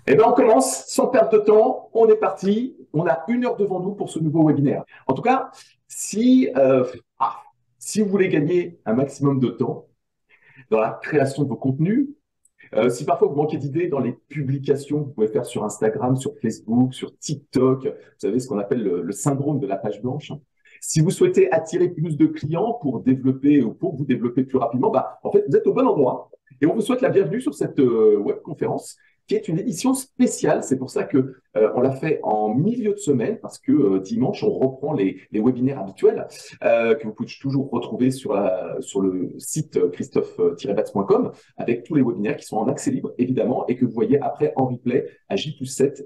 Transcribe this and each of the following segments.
Eh bien, on commence sans perdre de temps. On est parti. On a 1 heure devant nous pour ce nouveau webinaire. En tout cas, si, ah, si vous voulez gagner un maximum de temps dans la création de vos contenus, si parfois vous manquez d'idées dans les publications que vous pouvez faire sur Instagram, sur Facebook, sur TikTok, vous savez ce qu'on appelle le syndrome de la page blanche. Si vous souhaitez attirer plus de clients pour développer ou pour vous développer plus rapidement, bah, en fait, vous êtes au bon endroit. Et on vous souhaite la bienvenue sur cette webconférence qui est une édition spéciale. C'est pour ça que on l'a fait en milieu de semaine parce que dimanche, on reprend les webinaires habituels que vous pouvez toujours retrouver sur le site christophe-batz.com avec tous les webinaires qui sont en accès libre, évidemment, et que vous voyez après en replay à J+7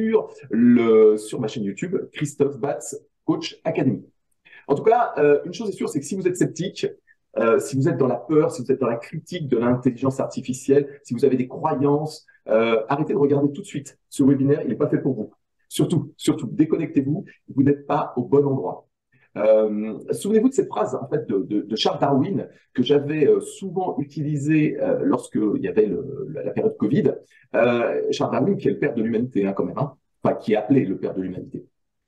sur ma chaîne YouTube, Christophe Batz Coach Academy. En tout cas, une chose est sûre, c'est que si vous êtes sceptique, si vous êtes dans la peur, si vous êtes dans la critique de l'intelligence artificielle, si vous avez des croyances, arrêtez de regarder tout de suite. Ce webinaire, il n'est pas fait pour vous. Surtout, déconnectez-vous. Vous n'êtes pas au bon endroit. Souvenez-vous de cette phrase en fait de Charles Darwin que j'avais souvent utilisée lorsqu'il y avait la période Covid. Charles Darwin, qui est le père de l'humanité, hein, quand même, hein, enfin qui est appelé le père de l'humanité.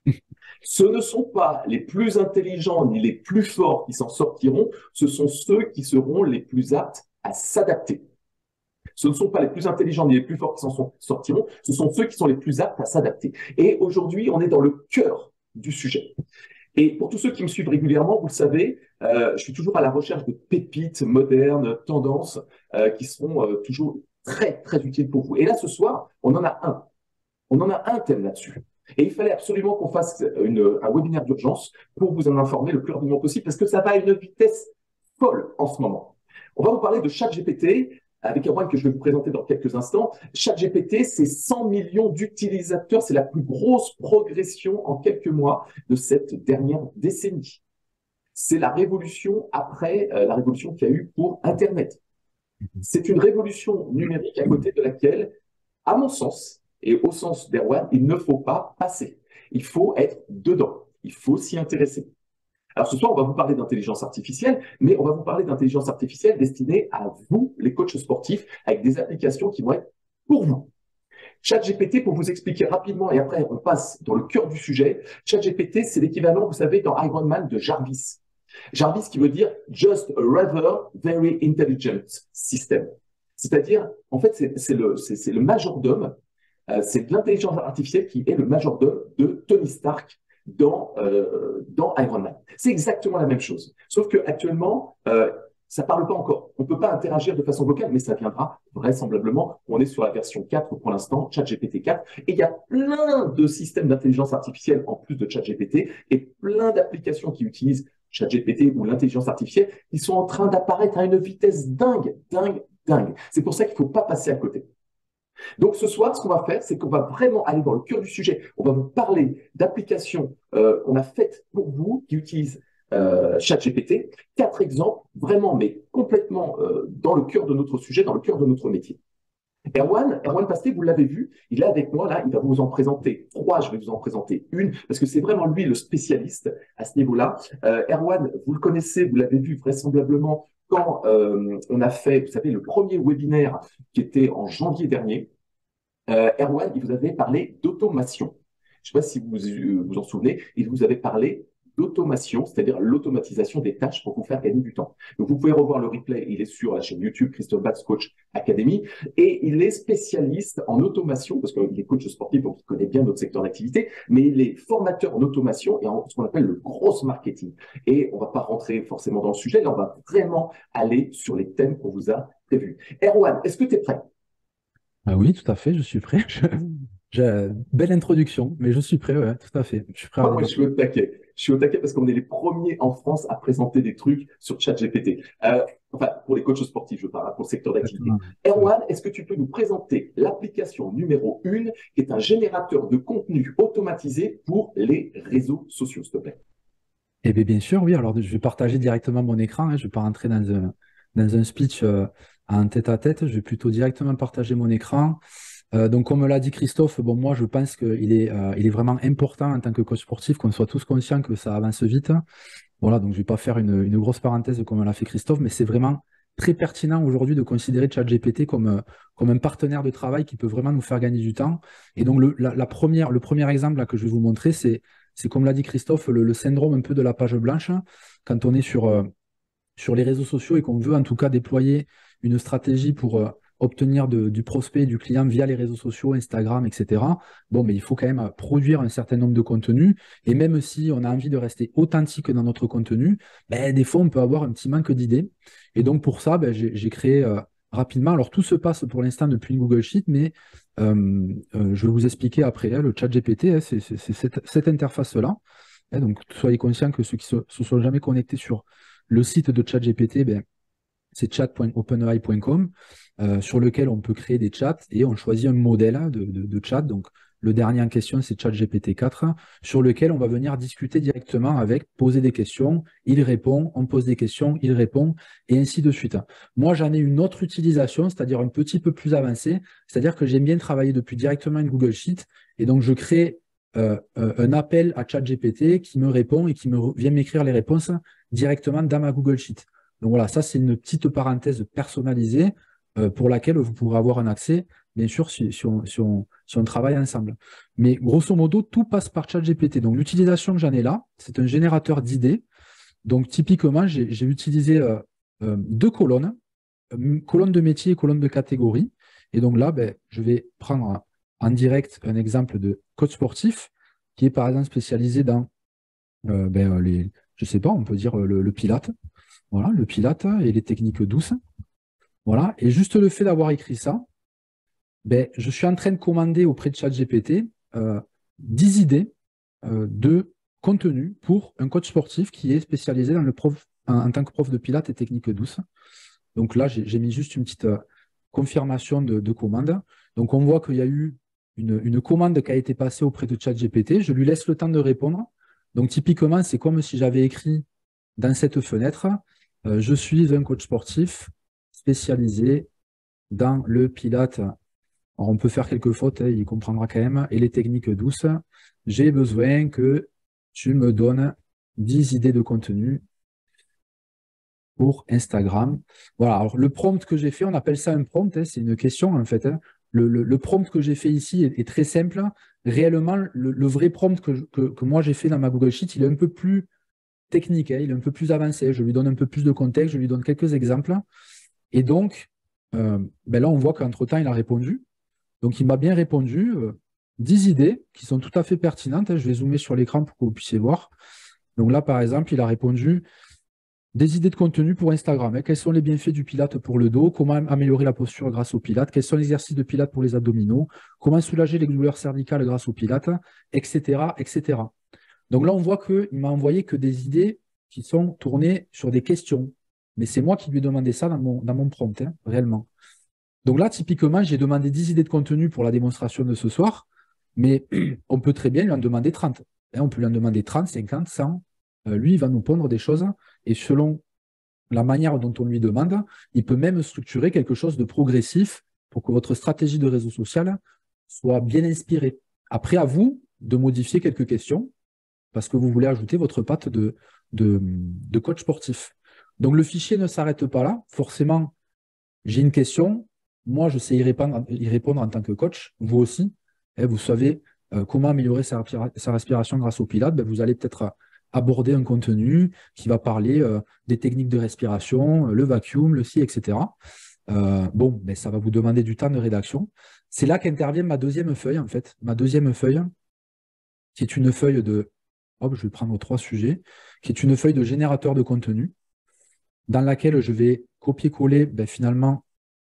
Ce ne sont pas les plus intelligents ni les plus forts qui s'en sortiront, ce sont ceux qui seront les plus aptes à s'adapter. Ce ne sont pas les plus intelligents ni les plus forts qui s'en sortiront, ce sont ceux qui sont les plus aptes à s'adapter. Et aujourd'hui, on est dans le cœur du sujet. Et pour tous ceux qui me suivent régulièrement, vous le savez, je suis toujours à la recherche de pépites modernes, tendances, qui seront toujours très, très utiles pour vous. Et là, ce soir, on en a un. On en a un thème là-dessus. Et il fallait absolument qu'on fasse un webinaire d'urgence pour vous en informer le plus rapidement possible parce que ça va à une vitesse folle en ce moment. On va vous parler de ChatGPT avec Erwan que je vais vous présenter dans quelques instants. ChatGPT, c'est 100 millions d'utilisateurs. C'est la plus grosse progression en quelques mois de cette dernière décennie. C'est la révolution après la révolution qu'il y a eu pour Internet. C'est une révolution numérique à côté de laquelle, à mon sens, et au sens d'Erwan, il ne faut pas passer. Il faut être dedans. Il faut s'y intéresser. Alors ce soir, on va vous parler d'intelligence artificielle, mais on va vous parler d'intelligence artificielle destinée à vous, les coachs sportifs, avec des applications qui vont être pour vous. ChatGPT, pour vous expliquer rapidement, et après on passe dans le cœur du sujet, ChatGPT, c'est l'équivalent, vous savez, dans Iron Man de Jarvis. Jarvis qui veut dire Just a rather very intelligent system. C'est-à-dire, en fait, c'est le majordome, c'est l'intelligence artificielle qui est le majordome de Tony Stark dans Iron Man. C'est exactement la même chose. Sauf qu'actuellement, ça ne parle pas encore. On ne peut pas interagir de façon vocale, mais ça viendra vraisemblablement. On est sur la version 4 pour l'instant, ChatGPT 4. Et il y a plein de systèmes d'intelligence artificielle en plus de ChatGPT et plein d'applications qui utilisent ChatGPT ou l'intelligence artificielle qui sont en train d'apparaître à une vitesse dingue. C'est pour ça qu'il ne faut pas passer à côté. Donc ce soir, ce qu'on va faire, c'est qu'on va vraiment aller dans le cœur du sujet. On va vous parler d'applications qu'on a faites pour vous qui utilisent ChatGPT. 4 exemples, vraiment, mais complètement dans le cœur de notre sujet, dans le cœur de notre métier. Erwan Pasté, vous l'avez vu, il est avec moi là, il va vous en présenter 3, je vais vous en présenter une, parce que c'est vraiment lui le spécialiste à ce niveau-là. Erwan, vous le connaissez, vous l'avez vu vraisemblablement quand on a fait, vous savez, le premier webinaire qui était en janvier dernier. Erwan, il vous avait parlé d'automation. Je ne sais pas si vous vous en souvenez, il vous avait parlé d'automation, c'est-à-dire l'automatisation des tâches pour vous faire gagner du temps. Donc, vous pouvez revoir le replay, il est sur la chaîne YouTube Christophe Batz Coach Academy, et il est spécialiste en automation, parce qu'il est coach sportif, donc il connaît bien notre secteur d'activité, mais il est formateur en automation et en ce qu'on appelle le gross marketing. Et on ne va pas rentrer forcément dans le sujet, là, on va vraiment aller sur les thèmes qu'on vous a prévus. Erwan, est-ce que tu es prêt? Ah oui, tout à fait, je suis prêt. Belle introduction, mais je suis prêt, ouais, tout à fait. Je suis prêt à Moi, je suis démarrer. au taquet. Je suis au taquet parce qu'on est les premiers en France à présenter des trucs sur ChatGPT. Enfin, pour les coachs sportifs, je parle, pour le secteur d'activité. Exactement. Erwan, est-ce que tu peux nous présenter l'application numéro 1 qui est un générateur de contenu automatisé pour les réseaux sociaux, s'il te plaît? Eh bien, bien sûr, oui. Alors, je vais partager directement mon écran, hein. Je ne vais pas rentrer dans un speech en tête-à-tête. Je vais plutôt directement partager mon écran. Donc, comme l'a dit Christophe, bon, moi, je pense qu'il est vraiment important en tant que coach sportif qu'on soit tous conscients que ça avance vite. Voilà, donc je ne vais pas faire une grosse parenthèse comme l'a fait Christophe, mais c'est vraiment très pertinent aujourd'hui de considérer ChatGPT comme un partenaire de travail qui peut vraiment nous faire gagner du temps. Et donc, le premier exemple là, que je vais vous montrer, c'est comme l'a dit Christophe, le syndrome un peu de la page blanche, hein. Quand on est sur les réseaux sociaux et qu'on veut en tout cas déployer une stratégie pour obtenir du prospect, du client via les réseaux sociaux, Instagram, etc., bon, mais il faut quand même produire un certain nombre de contenus. Et même si on a envie de rester authentique dans notre contenu, ben, des fois, on peut avoir un petit manque d'idées. Et donc, pour ça, ben, j'ai créé rapidement. Alors, tout se passe pour l'instant depuis une Google Sheet, mais je vais vous expliquer après, hein, le chat GPT, hein, c'est cette interface-là. Hein, donc, soyez conscients que ceux qui se sont jamais connectés sur le site de ChatGPT, ben, c'est chat.openai.com, sur lequel on peut créer des chats et on choisit un modèle de chat. Donc, le dernier en question, c'est ChatGPT 4, sur lequel on va venir discuter directement avec, poser des questions, il répond, on pose des questions, il répond, et ainsi de suite. Moi, j'en ai une autre utilisation, c'est-à-dire un petit peu plus avancée, c'est-à-dire que j'aime bien travailler depuis directement une Google Sheet, et donc je crée un appel à ChatGPT qui me répond et qui vient m'écrire les réponses directement dans ma Google Sheet. Donc voilà, ça c'est une petite parenthèse personnalisée pour laquelle vous pourrez avoir un accès, bien sûr, si on travaille ensemble. Mais grosso modo, tout passe par ChatGPT. Donc l'utilisation que j'en ai là, c'est un générateur d'idées. Donc typiquement, j'ai utilisé deux colonnes, colonne de métier et colonne de catégorie. Et donc là, ben, je vais prendre en direct un exemple de coach sportif qui est par exemple spécialisé dans je sais pas, on peut dire le pilate. Voilà, le pilate et les techniques douces. Voilà. Et juste le fait d'avoir écrit ça, ben, je suis en train de commander auprès de ChatGPT 10 idées de contenu pour un coach sportif qui est spécialisé dans en tant que prof de pilates et techniques douces. Donc là, j'ai mis juste une petite confirmation de commande. Donc on voit qu'il y a eu une commande qui a été passée auprès de ChatGPT. Je lui laisse le temps de répondre. Donc typiquement, c'est comme si j'avais écrit dans cette fenêtre, je suis un coach sportif spécialisé dans le pilate. Alors, on peut faire quelques fautes, hein, il comprendra quand même, et les techniques douces. J'ai besoin que tu me donnes 10 idées de contenu pour Instagram. Voilà, alors le prompt que j'ai fait, on appelle ça un prompt, hein, c'est une question en fait, hein. Le prompt que j'ai fait ici est très simple. Réellement, le vrai prompt que moi j'ai fait dans ma Google Sheet, il est un peu plus technique, hein, il est un peu plus avancé. Je lui donne un peu plus de contexte, je lui donne quelques exemples. Et donc, ben là, on voit qu'entre-temps, il a répondu. Donc, il m'a bien répondu 10 idées qui sont tout à fait pertinentes, hein. Je vais zoomer sur l'écran pour que vous puissiez voir. Donc là, par exemple, il a répondu des idées de contenu pour Instagram, hein. Quels sont les bienfaits du Pilate pour le dos? Comment améliorer la posture grâce au Pilate? Quels sont les exercices de Pilate pour les abdominaux? Comment soulager les douleurs cervicales grâce au Pilate? Etc., etc. Donc là, on voit qu'il m'a envoyé que des idées qui sont tournées sur des questions. Mais c'est moi qui lui ai demandé ça dans mon prompt, hein, réellement. Donc là, typiquement, j'ai demandé 10 idées de contenu pour la démonstration de ce soir, mais on peut très bien lui en demander 30. Hein, on peut lui en demander 30, 50, 100. Lui, il va nous pondre des choses, et selon la manière dont on lui demande, il peut même structurer quelque chose de progressif pour que votre stratégie de réseau social soit bien inspirée. Après, à vous de modifier quelques questions parce que vous voulez ajouter votre patte de coach sportif. Donc le fichier ne s'arrête pas là. Forcément, j'ai une question. Moi, je sais y répondre en tant que coach. Vous aussi. Et vous savez comment améliorer sa respiration grâce au Pilates. Ben, vous allez peut-être aborder un contenu qui va parler des techniques de respiration, le vacuum, le si, etc. Bon, ben, ça va vous demander du temps de rédaction. C'est là qu'intervient ma deuxième feuille, en fait. Ma deuxième feuille, qui est une feuille de hop, je vais prendre 3 sujets, qui est une feuille de générateur de contenu, dans laquelle je vais copier-coller finalement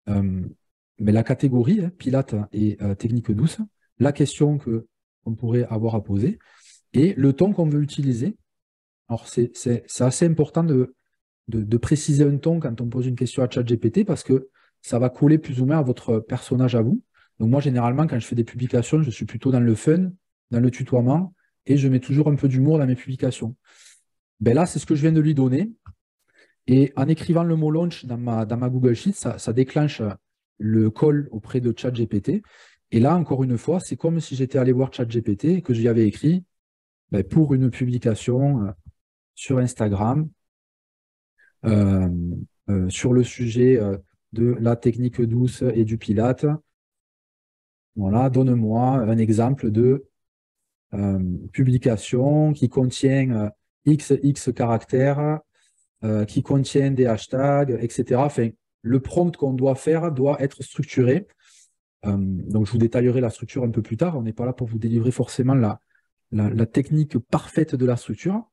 la catégorie, hein, Pilates et technique douce, la question qu'on pourrait avoir à poser, et le ton qu'on veut utiliser. Alors, c'est assez important de préciser un ton quand on pose une question à ChatGPT, parce que ça va coller plus ou moins à votre personnage à vous. Donc moi, généralement, quand je fais des publications, je suis plutôt dans le fun, dans le tutoiement, et je mets toujours un peu d'humour dans mes publications. Ben là, c'est ce que je viens de lui donner. Et en écrivant le mot launch dans ma Google Sheet, ça déclenche le call auprès de ChatGPT. Et là, encore une fois, c'est comme si j'étais allé voir ChatGPT et que j'y avais écrit pour une publication sur Instagram. sur le sujet de la technique douce et du Pilate. Voilà, donne-moi un exemple de publication qui contient XX caractères, qui contient des hashtags, etc. Enfin, le prompt qu'on doit faire doit être structuré. Donc, je vous détaillerai la structure un peu plus tard. On n'est pas là pour vous délivrer forcément la technique parfaite de la structure.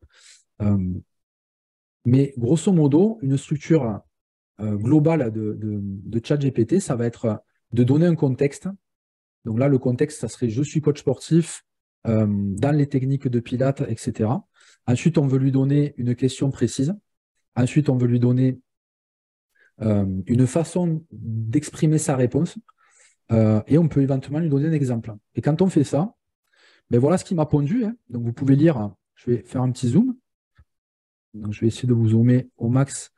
Mais grosso modo, une structure globale de ChatGPT, ça va être de donner un contexte. Donc là, le contexte, ça serait je suis coach sportif dans les techniques de Pilates, etc. Ensuite, on veut lui donner une question précise. Ensuite, on veut lui donner une façon d'exprimer sa réponse. Et on peut éventuellement lui donner un exemple. Et quand on fait ça, ben voilà ce qui m'a pondu. Hein. Donc vous pouvez lire, je vais faire un petit zoom. Donc je vais essayer de vous zoomer au max.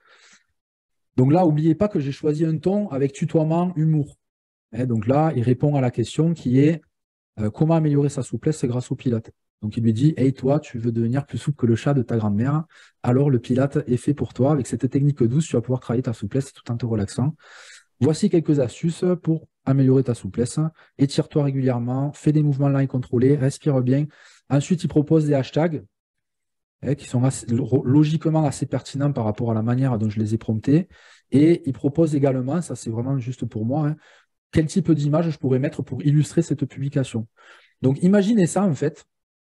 Donc là, n'oubliez pas que j'ai choisi un ton avec tutoiement, humour. Et donc là, il répond à la question qui est comment améliorer sa souplesse grâce au Pilate. Donc il lui dit, hey toi, tu veux devenir plus souple que le chat de ta grand-mère, alors le Pilate est fait pour toi. Avec cette technique douce, tu vas pouvoir travailler ta souplesse tout en te relaxant. Voici quelques astuces pour améliorer ta souplesse. Étire-toi régulièrement, fais des mouvements lents et contrôlés, respire bien. Ensuite, il propose des hashtags qui sont logiquement assez pertinents par rapport à la manière dont je les ai promptés. Et il propose également, ça c'est vraiment juste pour moi, hein, quel type d'image je pourrais mettre pour illustrer cette publication. Donc imaginez ça en fait.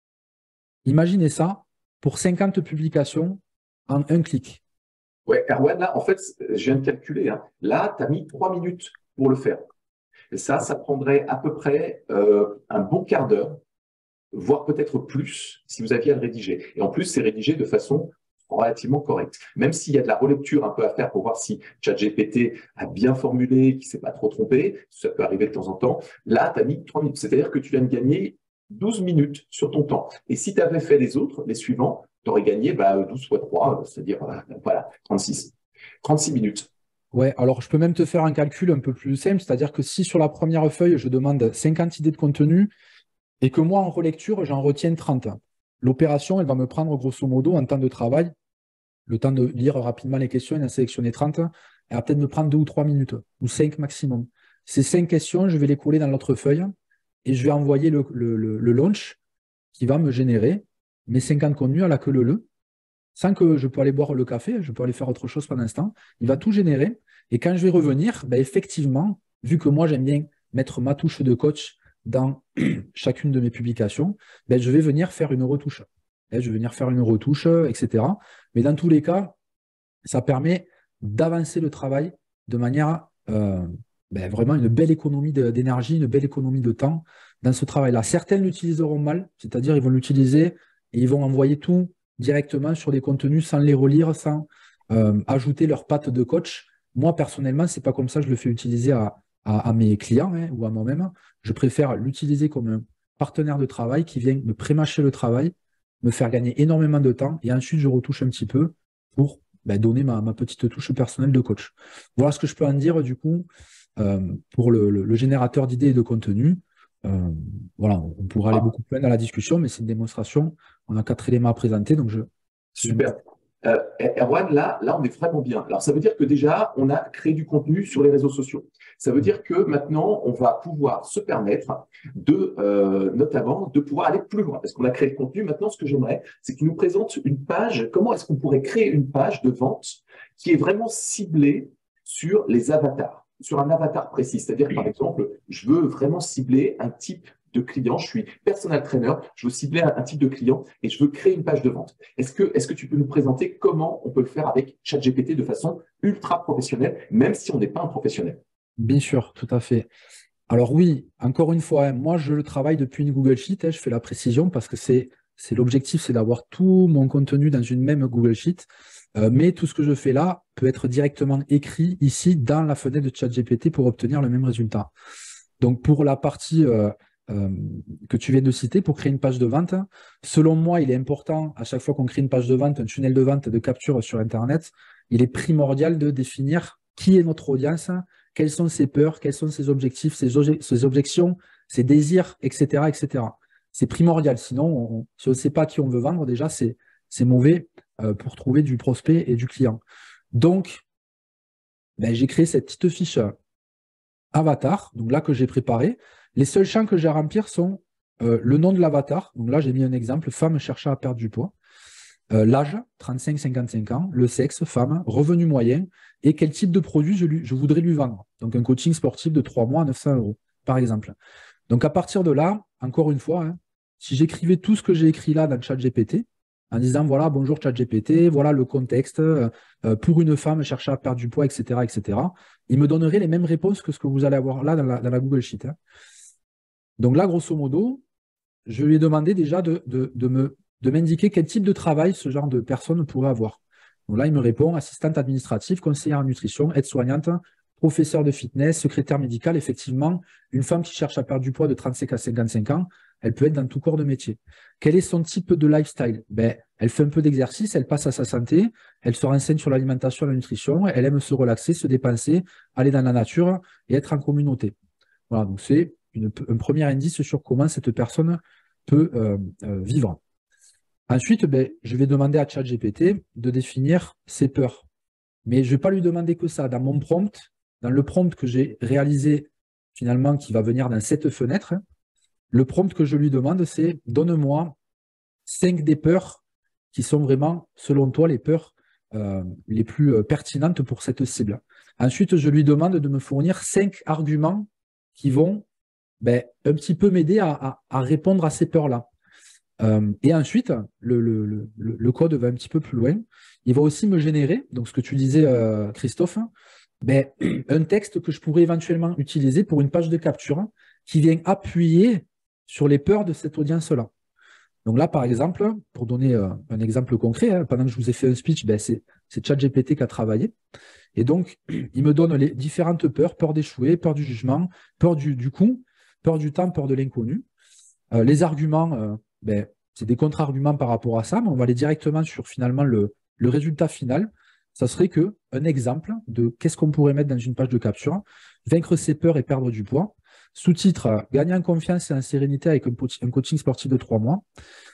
Imaginez ça pour 50 publications en un clic. Ouais, Erwan, là, en fait, je viens de calculer. Hein. Là, tu as mis 3 minutes pour le faire. Et ça prendrait à peu près un bon quart d'heure, voire peut-être plus, si vous aviez à le rédiger. Et en plus, c'est rédigé de façon relativement correcte. Même s'il y a de la relecture un peu à faire pour voir si ChatGPT a bien formulé, qu'il ne s'est pas trop trompé, ça peut arriver de temps en temps, là, tu as mis 3 minutes. C'est-à-dire que tu viens de gagner 12 minutes sur ton temps. Et si tu avais fait les autres, les suivants, tu aurais gagné 12 fois 3, c'est-à-dire voilà, 36. 36 minutes. Ouais, alors je peux même te faire un calcul un peu plus simple, c'est-à-dire que si sur la première feuille, je demande 50 idées de contenu et que moi, en relecture, j'en retiens 30, l'opération, elle va me prendre grosso modo en temps de travail, le temps de lire rapidement les questions et d'en sélectionner 30, elle va peut-être me prendre 2 ou 3 minutes, ou 5 maximum. Ces 5 questions, je vais les coller dans l'autre feuille et je vais envoyer le launch qui va me générer mes 50 contenus à la queue leu, sans que je peux aller boire le café, je peux aller faire autre chose pendant l'instant. Il va tout générer. Et quand je vais revenir, ben effectivement, vu que moi j'aime bien mettre ma touche de coach dans chacune de mes publications, ben je vais venir faire une retouche. Je vais venir faire une retouche, etc. Mais dans tous les cas, ça permet d'avancer le travail de manière vraiment une belle économie d'énergie, une belle économie de temps dans ce travail-là. Certains l'utiliseront mal, c'est-à-dire ils vont l'utiliser et ils vont envoyer tout directement sur des contenus sans les relire, sans ajouter leur patte de coach. Moi, personnellement, c'est pas comme ça que je le fais utiliser à mes clients hein, ou à moi-même. Je préfère l'utiliser comme un partenaire de travail qui vient me prémâcher le travail, me faire gagner énormément de temps et ensuite je retouche un petit peu pour donner ma petite touche personnelle de coach. Voilà ce que je peux en dire du coup pour le générateur d'idées et de contenu. Voilà, on pourra aller beaucoup plus loin dans la discussion, mais c'est une démonstration. On a 4 éléments à présenter, donc Super. Erwan, là, on est vraiment bien. Alors, ça veut dire que déjà, on a créé du contenu sur les réseaux sociaux. Ça veut dire que maintenant, on va pouvoir se permettre notamment, de pouvoir aller plus loin. Parce qu'on a créé le contenu. Maintenant, ce que j'aimerais, c'est que tu nous présentes une page. Comment est-ce qu'on pourrait créer une page de vente qui est vraiment ciblée sur les avatars, sur un avatar précis? C'est-à-dire, par exemple, je veux vraiment cibler un type de client, je suis personal trainer, je veux cibler un type de client et je veux créer une page de vente. Est-ce que tu peux nous présenter comment on peut le faire avec ChatGPT de façon ultra professionnelle, même si on n'est pas un professionnel? Bien sûr, tout à fait. Alors oui, encore une fois, hein, moi je le travaille depuis une Google Sheet, je fais la précision parce que c'est l'objectif, c'est d'avoir tout mon contenu dans une même Google Sheet. Mais tout ce que je fais là peut être directement écrit ici dans la fenêtre de ChatGPT pour obtenir le même résultat. Donc pour la partie que tu viens de citer, pour créer une page de vente, selon moi, il est important, à chaque fois qu'on crée une page de vente, un tunnel de vente de capture sur Internet, il est primordial de définir qui est notre audience, quelles sont ses peurs, quels sont ses objectifs, ses objections, ses désirs, etc., etc. C'est primordial. Sinon, si on ne sait pas à qui on veut vendre, déjà, c'est mauvais pour trouver du prospect et du client. Donc, ben, j'ai créé cette petite fiche avatar, donc là que j'ai préparée. Les seuls champs que j'ai à remplir sont le nom de l'avatar. Donc là, j'ai mis un exemple, femme cherchant à perdre du poids. L'âge, 35-55 ans, le sexe, femme, revenu moyen, et quel type de produit je voudrais lui vendre. Donc un coaching sportif de 3 mois à 900 euros, par exemple. Donc à partir de là, encore une fois, hein, si j'écrivais tout ce que j'ai écrit là dans ChatGPT, en disant voilà, bonjour ChatGPT, voilà le contexte, pour une femme cherchant à perdre du poids, etc., etc., il me donnerait les mêmes réponses que ce que vous allez avoir là dans la Google Sheet. Hein. Donc là, grosso modo, je lui ai demandé déjà de m'indiquer quel type de travail ce genre de personne pourrait avoir. Donc là, il me répond assistante administrative, conseillère en nutrition, aide-soignante, professeur de fitness, secrétaire médical. Effectivement, une femme qui cherche à perdre du poids de 35 à 55 ans, elle peut être dans tout corps de métier. Quel est son type de lifestyle? Ben, elle fait un peu d'exercice, elle passe à sa santé, elle se renseigne sur l'alimentation et la nutrition, elle aime se relaxer, se dépenser, aller dans la nature et être en communauté. Voilà, donc c'est un premier indice sur comment cette personne peut vivre. Ensuite, ben, je vais demander à ChatGPT de définir ses peurs. Mais je ne vais pas lui demander que ça. Dans mon prompt, dans le prompt que j'ai réalisé finalement, qui va venir dans cette fenêtre, le prompt que je lui demande, c'est donne-moi 5 des peurs qui sont vraiment, selon toi, les peurs les plus pertinentes pour cette cible. Ensuite, je lui demande de me fournir 5 arguments qui vont ben, un petit peu m'aider à répondre à ces peurs-là. Et ensuite, le code va un petit peu plus loin. Il va aussi me générer, donc ce que tu disais, Christophe, ben, un texte que je pourrais éventuellement utiliser pour une page de capture qui vient appuyer sur les peurs de cette audience-là. Donc là, par exemple, pour donner un exemple concret, hein, pendant que je vous ai fait un speech, ben, c'est ChatGPT qui a travaillé. Et donc, il me donne les différentes peurs, peur d'échouer, peur du jugement, peur du coût, peur du temps, peur de l'inconnu. Les arguments, ben, c'est des contre-arguments par rapport à ça, mais on va aller directement sur finalement le résultat final. Ça serait un exemple de qu'est-ce qu'on pourrait mettre dans une page de capture, vaincre ses peurs et perdre du poids. Sous-titre, gagner en confiance et en sérénité avec un coaching sportif de 3 mois.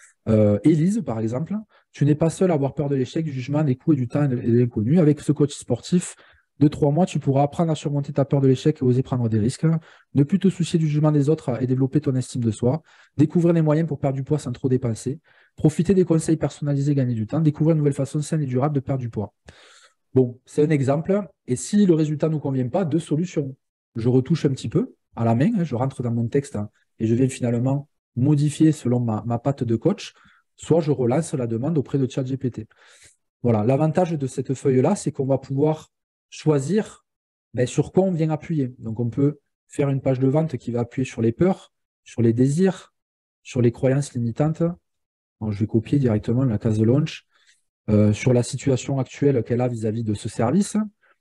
Élise, par exemple, tu n'es pas seul à avoir peur de l'échec, du jugement, des coûts et du temps et de l'inconnu. Avec ce coach sportif de 3 mois, tu pourras apprendre à surmonter ta peur de l'échec et oser prendre des risques. Ne plus te soucier du jugement des autres et développer ton estime de soi. Découvrir les moyens pour perdre du poids sans trop dépenser. Profiter des conseils personnalisés, gagner du temps. Découvrir une nouvelle façon saine et durable de perdre du poids. Bon, c'est un exemple. Et si le résultat ne nous convient pas, 2 solutions. Je retouche un petit peu à la main, je rentre dans mon texte et je viens finalement modifier selon ma patte de coach, soit je relance la demande auprès de ChatGPT. Voilà, l'avantage de cette feuille-là, c'est qu'on va pouvoir choisir sur quoi on vient appuyer. Donc, on peut faire une page de vente qui va appuyer sur les peurs, sur les désirs, sur les croyances limitantes. Alors, je vais copier directement la case de launch. Sur la situation actuelle qu'elle a vis-à-vis de ce service.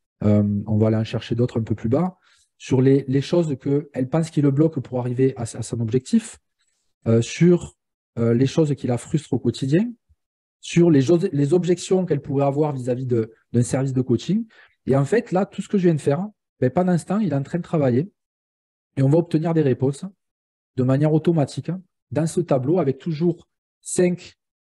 On va aller en chercher d'autres un peu plus bas. Sur les choses qu'elle pense qui le bloquent pour arriver à son objectif. Sur les choses qui la frustrent au quotidien. Sur les objections qu'elle pourrait avoir vis-à-vis d'un service de coaching. Et en fait, là, tout ce que je viens de faire, pendant ce temps, il est en train de travailler et on va obtenir des réponses de manière automatique dans ce tableau avec toujours 5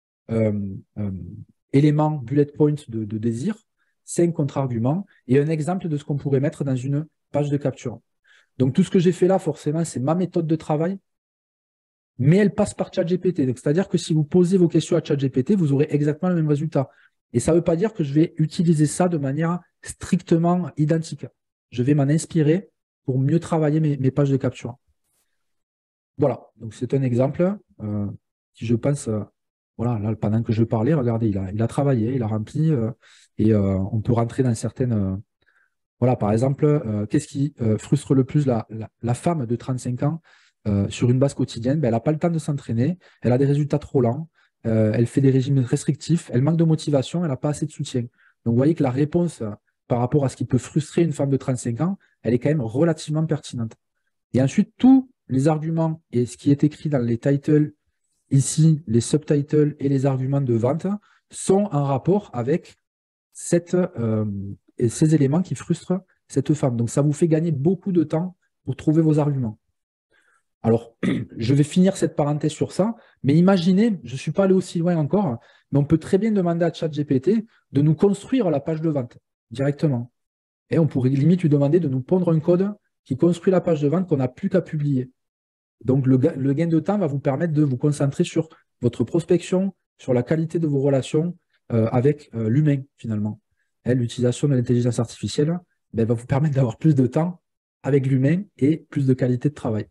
éléments, bullet points de désir, 5 contre-arguments et un exemple de ce qu'on pourrait mettre dans une page de capture. Donc, tout ce que j'ai fait là, forcément, c'est ma méthode de travail, mais elle passe par ChatGPT. Donc, c'est-à-dire que si vous posez vos questions à ChatGPT, vous aurez exactement le même résultat. Et ça ne veut pas dire que je vais utiliser ça de manière strictement identique. Je vais m'en inspirer pour mieux travailler mes pages de capture. Voilà, donc c'est un exemple qui, je pense, voilà, là, pendant que je parlais, regardez, il a travaillé, il a rempli, et on peut rentrer dans certaines... voilà, par exemple, qu'est-ce qui frustre le plus la femme de 35 ans sur une base quotidienne? Elle n'a pas le temps de s'entraîner, elle a des résultats trop lents, elle fait des régimes restrictifs, elle manque de motivation, elle n'a pas assez de soutien. Donc, vous voyez que la réponse par rapport à ce qui peut frustrer une femme de 35 ans, elle est quand même relativement pertinente. Et ensuite, tous les arguments et ce qui est écrit dans les titles, ici, les subtitles et les arguments de vente sont en rapport avec ces éléments qui frustrent cette femme. Donc, ça vous fait gagner beaucoup de temps pour trouver vos arguments. Alors, je vais finir cette parenthèse sur ça, mais imaginez, je ne suis pas allé aussi loin encore, mais on peut très bien demander à ChatGPT de nous construire la page de vente directement. Et on pourrait limite lui demander de nous pondre un code qui construit la page de vente qu'on n'a plus qu'à publier. Donc, le gain de temps va vous permettre de vous concentrer sur votre prospection, sur la qualité de vos relations avec l'humain, finalement. L'utilisation de l'intelligence artificielle va vous permettre d'avoir plus de temps avec l'humain et plus de qualité de travail.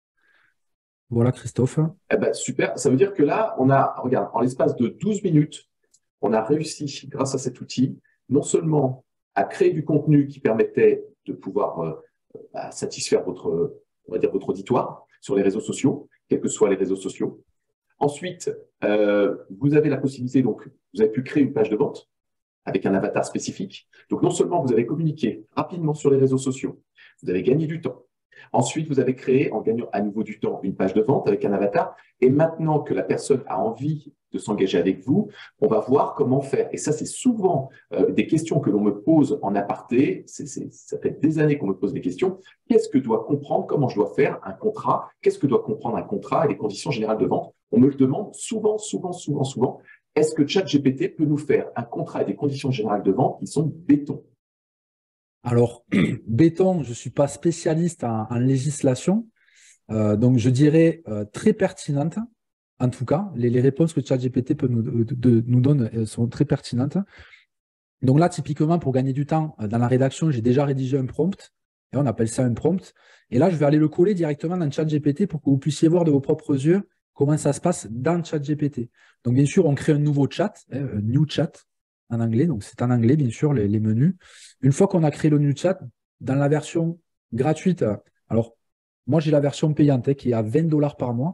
Voilà, Christophe. Eh ben, super. Ça veut dire que là, regarde, en l'espace de 12 minutes, on a réussi, grâce à cet outil, non seulement à créer du contenu qui permettait de pouvoir satisfaire on va dire, votre auditoire sur les réseaux sociaux, quels que soient les réseaux sociaux. Ensuite, vous avez la possibilité, donc, vous avez pu créer une page de vente avec un avatar spécifique. Donc, non seulement vous avez communiqué rapidement sur les réseaux sociaux, vous avez gagné du temps. Ensuite, vous avez créé, en gagnant à nouveau du temps, une page de vente avec un avatar. Et maintenant que la personne a envie de s'engager avec vous, on va voir comment faire. Et ça, c'est souvent des questions que l'on me pose en aparté. Ça fait des années qu'on me pose des questions. Qu'est-ce que doit comprendre? Comment je dois faire un contrat? Qu'est-ce que doit comprendre un contrat et les conditions générales de vente? On me le demande souvent. Est-ce que ChatGPT peut nous faire un contrat et des conditions générales de vente qui sont béton? Alors, béton, je ne suis pas spécialiste en législation, donc je dirais très pertinente. En tout cas, les réponses que ChatGPT peut nous donne sont très pertinentes. Donc là, typiquement, pour gagner du temps, dans la rédaction, j'ai déjà rédigé un prompt, et on appelle ça un prompt. Et là, je vais aller le coller directement dans ChatGPT pour que vous puissiez voir de vos propres yeux comment ça se passe dans ChatGPT. Donc, bien sûr, on crée un nouveau chat, un new chat en anglais. Donc, c'est en anglais, bien sûr, les menus. Une fois qu'on a créé le new chat, dans la version gratuite, alors, moi, j'ai la version payante qui est à 20 $ par mois.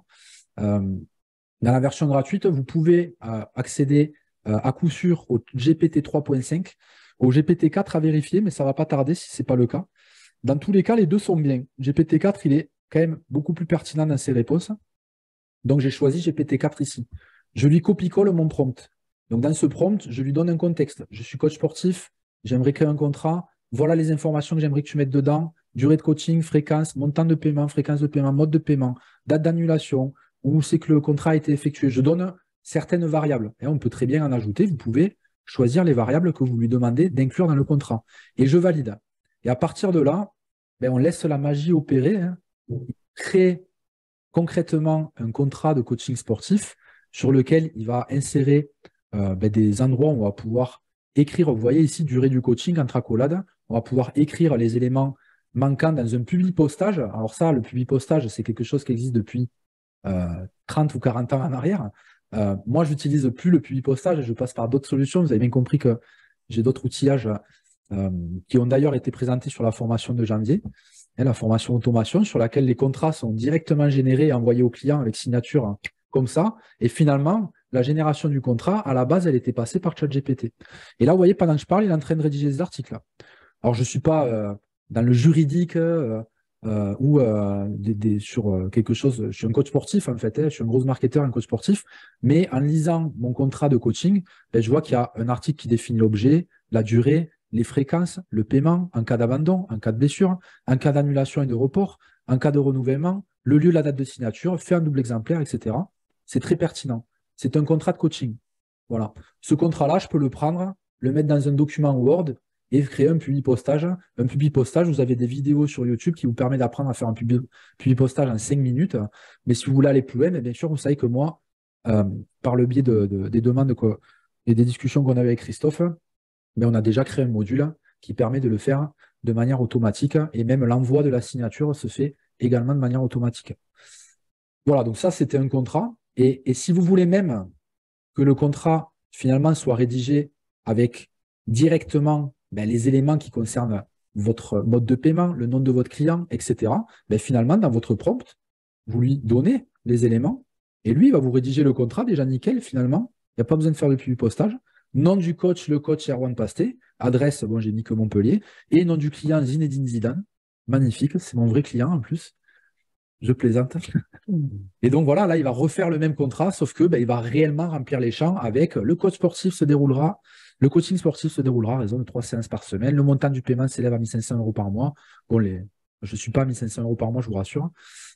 Dans la version gratuite, vous pouvez accéder à coup sûr au GPT 3.5, au GPT 4 à vérifier, mais ça ne va pas tarder si ce n'est pas le cas. Dans tous les cas, les deux sont bien. GPT 4, il est quand même beaucoup plus pertinent dans ses réponses. Donc, j'ai choisi GPT 4 ici. Je lui copie-colle mon prompt. Donc, dans ce prompt, je lui donne un contexte. Je suis coach sportif, j'aimerais créer un contrat. Voilà les informations que j'aimerais que tu mettes dedans. Durée de coaching, fréquence, montant de paiement, fréquence de paiement, mode de paiement, date d'annulation, où c'est que le contrat a été effectué. Je donne certaines variables. Et on peut très bien en ajouter. Vous pouvez choisir les variables que vous lui demandez d'inclure dans le contrat. Et je valide. Et à partir de là, on laisse la magie opérer. Créer concrètement un contrat de coaching sportif sur lequel il va insérer des endroits où on va pouvoir écrire. Vous voyez ici, durée du coaching, entre accolades. On va pouvoir écrire les éléments manquants dans un publipostage. Alors ça, le publipostage, c'est quelque chose qui existe depuis 30 ou 40 ans en arrière. Moi, je n'utilise plus le publipostage, je passe par d'autres solutions. Vous avez bien compris que j'ai d'autres outillages qui ont d'ailleurs été présentés sur la formation de janvier, la formation automation, sur laquelle les contrats sont directement générés et envoyés au client avec signature comme ça. Et finalement, la génération du contrat, à la base, elle était passée par ChatGPT. Et là, vous voyez, pendant que je parle, il est en train de rédiger des articles. Alors, je ne suis pas dans le juridique ou sur quelque chose. Je suis un coach sportif, en fait. Je suis un gros marketeur, un coach sportif. Mais en lisant mon contrat de coaching, je vois qu'il y a un article qui définit l'objet, la durée, les fréquences, le paiement, en cas d'abandon, en cas de blessure, en cas d'annulation et de report, en cas de renouvellement, le lieu, la date de signature, fait un double exemplaire, etc. C'est très pertinent. C'est un contrat de coaching. Voilà. Ce contrat-là, je peux le prendre, le mettre dans un document Word et créer un publipostage. Un publipostage, vous avez des vidéos sur YouTube qui vous permettent d'apprendre à faire un publipostage en 5 minutes. Mais si vous voulez aller plus loin, bien sûr, vous savez que moi, par le biais des demandes et des discussions qu'on avait avec Christophe, mais on a déjà créé un module qui permet de le faire de manière automatique et même l'envoi de la signature se fait également de manière automatique. Voilà, donc ça, c'était un contrat. Et si vous voulez même que le contrat, finalement, soit rédigé avec directement les éléments qui concernent votre mode de paiement, le nom de votre client, etc., finalement, dans votre prompt, vous lui donnez les éléments et lui, il va vous rédiger le contrat déjà nickel, finalement. Il n'y a pas besoin de faire de publipostage. Nom du coach, le coach Erwan Pasté. Adresse, bon, j'ai mis que Montpellier. Et nom du client, Zinedine Zidane. Magnifique, c'est mon vrai client en plus. Je plaisante. Et donc voilà, là, il va refaire le même contrat, sauf que il va réellement remplir les champs avec le coach sportif se déroulera, le coaching sportif se déroulera à raison de 3 séances par semaine. Le montant du paiement s'élève à 1 500 € par mois. Bon, je ne suis pas à 1 500 € par mois, je vous rassure.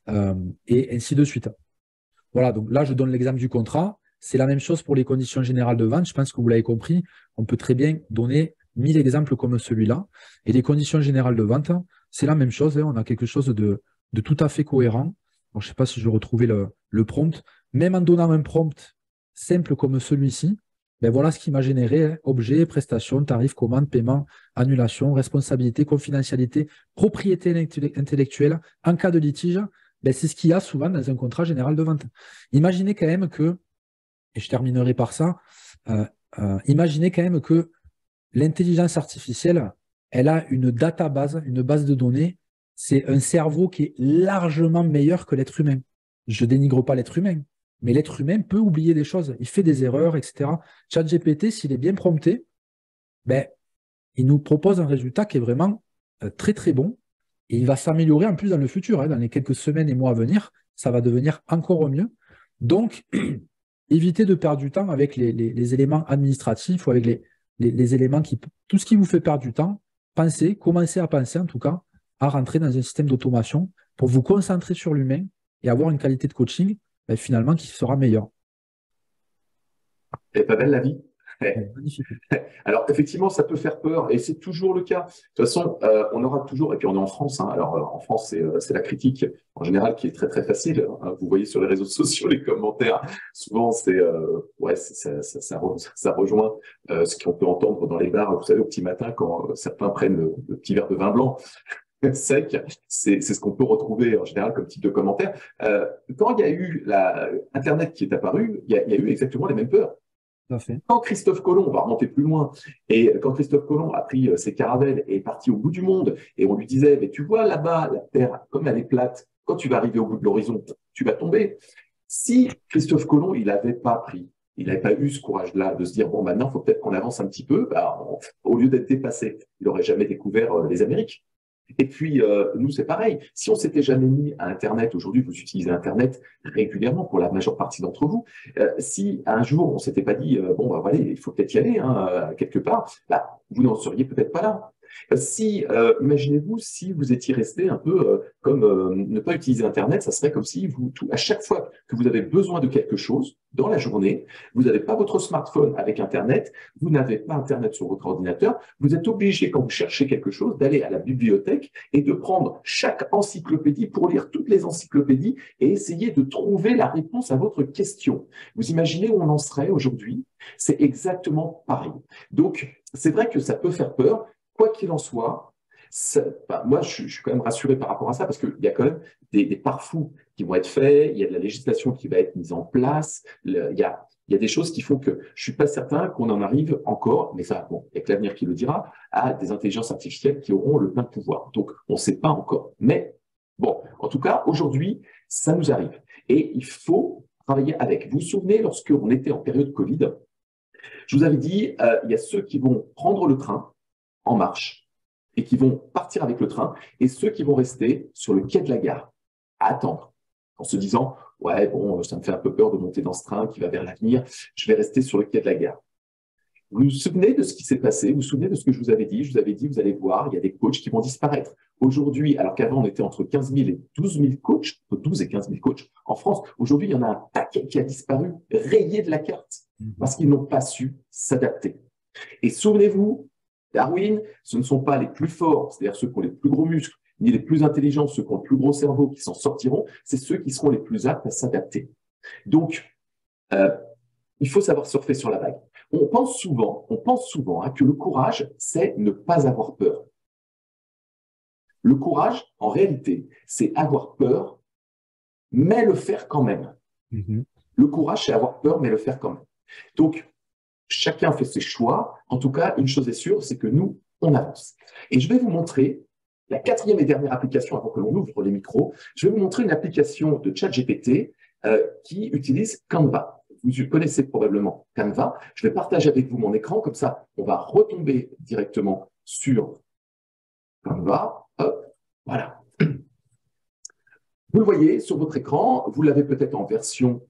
Et ainsi de suite. Voilà, donc là, je donne l'exemple du contrat. C'est la même chose pour les conditions générales de vente. Je pense que vous l'avez compris. On peut très bien donner 1000 exemples comme celui-là. Et les conditions générales de vente, c'est la même chose, hein. On a quelque chose de tout à fait cohérent. Alors, je ne sais pas si je vais retrouver le prompt. Même en donnant un prompt simple comme celui-ci, ben voilà ce qui m'a généré, hein. Objet, prestation, tarif, commande, paiement, annulation, responsabilité, confidentialité, propriété intellectuelle. En cas de litige, ben c'est ce qu'il y a souvent dans un contrat général de vente. Imaginez quand même que, et je terminerai par ça, euh, imaginez quand même que l'intelligence artificielle, elle a une database, une base de données. C'est un cerveau qui est largement meilleur que l'être humain. Je dénigre pas l'être humain, mais l'être humain peut oublier des choses. Il fait des erreurs, etc. ChatGPT, s'il est bien prompté, ben, il nous propose un résultat qui est vraiment très très bon. Et il va s'améliorer en plus dans le futur, hein. Dans les quelques semaines et mois à venir, ça va devenir encore mieux. Donc, évitez de perdre du temps avec les éléments administratifs ou avec les éléments tout ce qui vous fait perdre du temps. Commencez à penser en tout cas à rentrer dans un système d'automation pour vous concentrer sur l'humain et avoir une qualité de coaching ben, finalement qui sera meilleure. Elle est pas belle la vie? Magnifique. Alors, effectivement, ça peut faire peur et c'est toujours le cas. De toute façon, on aura toujours, et puis on est en France, hein, alors en France, c'est la critique en général qui est très très facile, hein. Vous voyez sur les réseaux sociaux les commentaires, souvent ça rejoint ce qu'on peut entendre dans les bars, vous savez, au petit matin quand certains prennent le petit verre de vin blanc sec, c'est ce qu'on peut retrouver en général comme type de commentaire. Quand il y a eu Internet qui est apparu, il y a eu exactement les mêmes peurs. Tout à fait. Quand Christophe Colomb, on va remonter plus loin, et quand Christophe Colomb a pris ses caravelles et est parti au bout du monde, et on lui disait, mais tu vois là-bas, la Terre, comme elle est plate, quand tu vas arriver au bout de l'horizon, tu vas tomber. Si Christophe Colomb, il n'avait pas eu ce courage-là de se dire, bon, maintenant, il faut peut-être qu'on avance un petit peu, bah, au lieu d'être dépassé, il n'aurait jamais découvert les Amériques. Et puis, nous, c'est pareil. Si on s'était jamais mis à Internet, aujourd'hui, vous utilisez Internet régulièrement pour la majeure partie d'entre vous. Si un jour, on s'était pas dit, bon, bah, voilà, il faut peut-être y aller, hein, quelque part, bah, vous n'en seriez peut-être pas là. Imaginez-vous si vous étiez resté un peu comme ne pas utiliser Internet, ça serait comme si à chaque fois que vous avez besoin de quelque chose dans la journée, vous n'avez pas votre smartphone avec Internet, vous n'avez pas Internet sur votre ordinateur, vous êtes obligé, quand vous cherchez quelque chose, d'aller à la bibliothèque et de prendre chaque encyclopédie pour lire toutes les encyclopédies et essayer de trouver la réponse à votre question. Vous imaginez où on en serait aujourd'hui? C'est exactement pareil. Donc, c'est vrai que ça peut faire peur. Quoi qu'il en soit, moi, je suis quand même rassuré par rapport à ça parce qu'il y a quand même des pare-fous qui vont être faits, il y a de la législation qui va être mise en place, il y a des choses qui font que je suis pas certain qu'on en arrive encore, mais ça, bon, il n'y a que l'avenir qui le dira, à des intelligences artificielles qui auront le plein pouvoir. Donc, on ne sait pas encore. Mais bon, en tout cas, aujourd'hui, ça nous arrive. Et il faut travailler avec. Vous vous souvenez, lorsque on était en période Covid, je vous avais dit, il y a ceux qui vont prendre le train en marche et qui vont partir avec le train et ceux qui vont rester sur le quai de la gare à attendre en se disant ouais bon ça me fait un peu peur de monter dans ce train qui va vers l'avenir, je vais rester sur le quai de la gare. Vous vous souvenez de ce qui s'est passé? Vous vous souvenez de ce que je vous avais dit? Je vous avais dit, vous allez voir, il y a des coachs qui vont disparaître. Aujourd'hui, alors qu'avant, on était entre 15 000 et 12 000 coachs, entre 12 et 15 000 coachs en France, aujourd'hui, il y en a un paquet qui a disparu, rayé de la carte, parce qu'ils n'ont pas su s'adapter. Et souvenez-vous, Darwin, ce ne sont pas les plus forts, c'est-à-dire ceux qui ont les plus gros muscles, ni les plus intelligents, ceux qui ont le plus gros cerveau qui s'en sortiront, c'est ceux qui seront les plus aptes à s'adapter. Donc, il faut savoir surfer sur la vague. On pense souvent hein, que le courage, c'est ne pas avoir peur. Le courage, en réalité, c'est avoir peur, mais le faire quand même. Le courage, c'est avoir peur, mais le faire quand même. Donc, chacun fait ses choix. En tout cas, une chose est sûre, c'est que nous, on avance. Et je vais vous montrer la quatrième et dernière application avant que l'on ouvre les micros. Je vais vous montrer une application de ChatGPT qui utilise Canva. Vous connaissez probablement Canva. Je vais partager avec vous mon écran, comme ça, on va retomber directement sur Canva. Hop, voilà. Vous le voyez sur votre écran, vous l'avez peut-être en version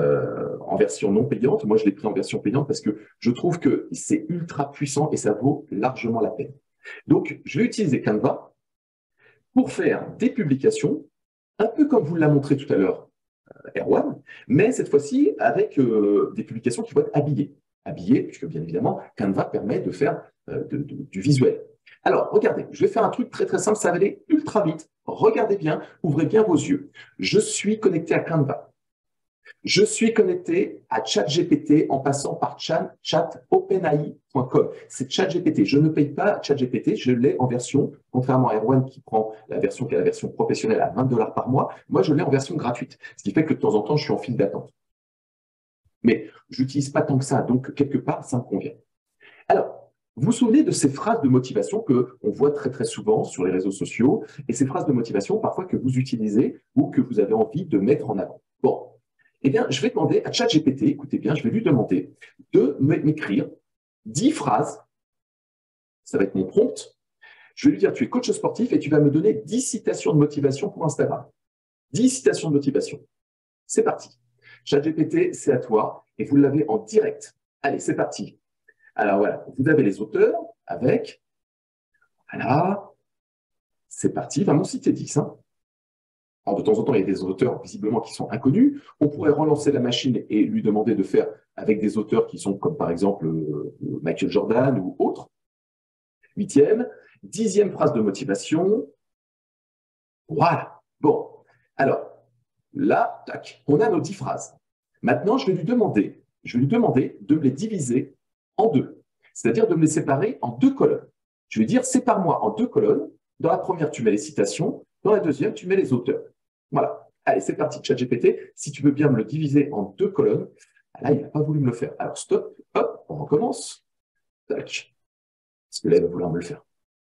non payante. Moi, je l'ai pris en version payante parce que je trouve que c'est ultra puissant et ça vaut largement la peine. Donc, je vais utiliser Canva pour faire des publications, un peu comme vous l'a montré tout à l'heure Erwan, mais cette fois-ci avec des publications qui vont être habillées. Habillées, puisque bien évidemment, Canva permet de faire du visuel. Alors, regardez, je vais faire un truc très très simple, ça va aller ultra vite. Regardez bien, ouvrez bien vos yeux. Je suis connecté à Canva. Je suis connecté à ChatGPT en passant par chat-openai.com. C'est ChatGPT. Je ne paye pas ChatGPT, je l'ai en version, contrairement à Erwan qui prend la version qui est la version professionnelle à 20 $ par mois, moi je l'ai en version gratuite. Ce qui fait que de temps en temps, je suis en file d'attente. Mais je n'utilise pas tant que ça, donc quelque part, ça me convient. Alors, vous vous souvenez de ces phrases de motivation qu'on voit très très souvent sur les réseaux sociaux et ces phrases de motivation parfois que vous utilisez ou que vous avez envie de mettre en avant. Bon, eh bien, je vais demander à ChatGPT, écoutez bien, je vais lui demander de m'écrire 10 phrases, ça va être mon prompt. Je vais lui dire, tu es coach sportif et tu vas me donner 10 citations de motivation pour Instagram. 10 citations de motivation. C'est parti. ChatGPT, c'est à toi et vous l'avez en direct. Allez, c'est parti. Alors voilà, vous avez les auteurs avec, voilà, c'est parti, il va m'en citer 10. Hein. Alors, de temps en temps, il y a des auteurs visiblement qui sont inconnus. On pourrait relancer la machine et lui demander de faire avec des auteurs qui sont comme par exemple Michael Jordan ou autres. 8e, 10e phrase de motivation. Voilà. Bon, alors là, tac, on a nos 10 phrases. Maintenant, je vais lui demander de me les diviser en deux, c'est-à-dire de me les séparer en 2 colonnes. Je vais dire, sépare-moi en 2 colonnes. Dans la première, tu mets les citations. Dans la deuxième, tu mets les auteurs. Voilà. Allez, c'est parti, ChatGPT. Si tu veux bien me le diviser en 2 colonnes, là, il n'a pas voulu me le faire. Alors, stop, hop, on recommence. Tac. Parce que là, il va vouloir me le faire.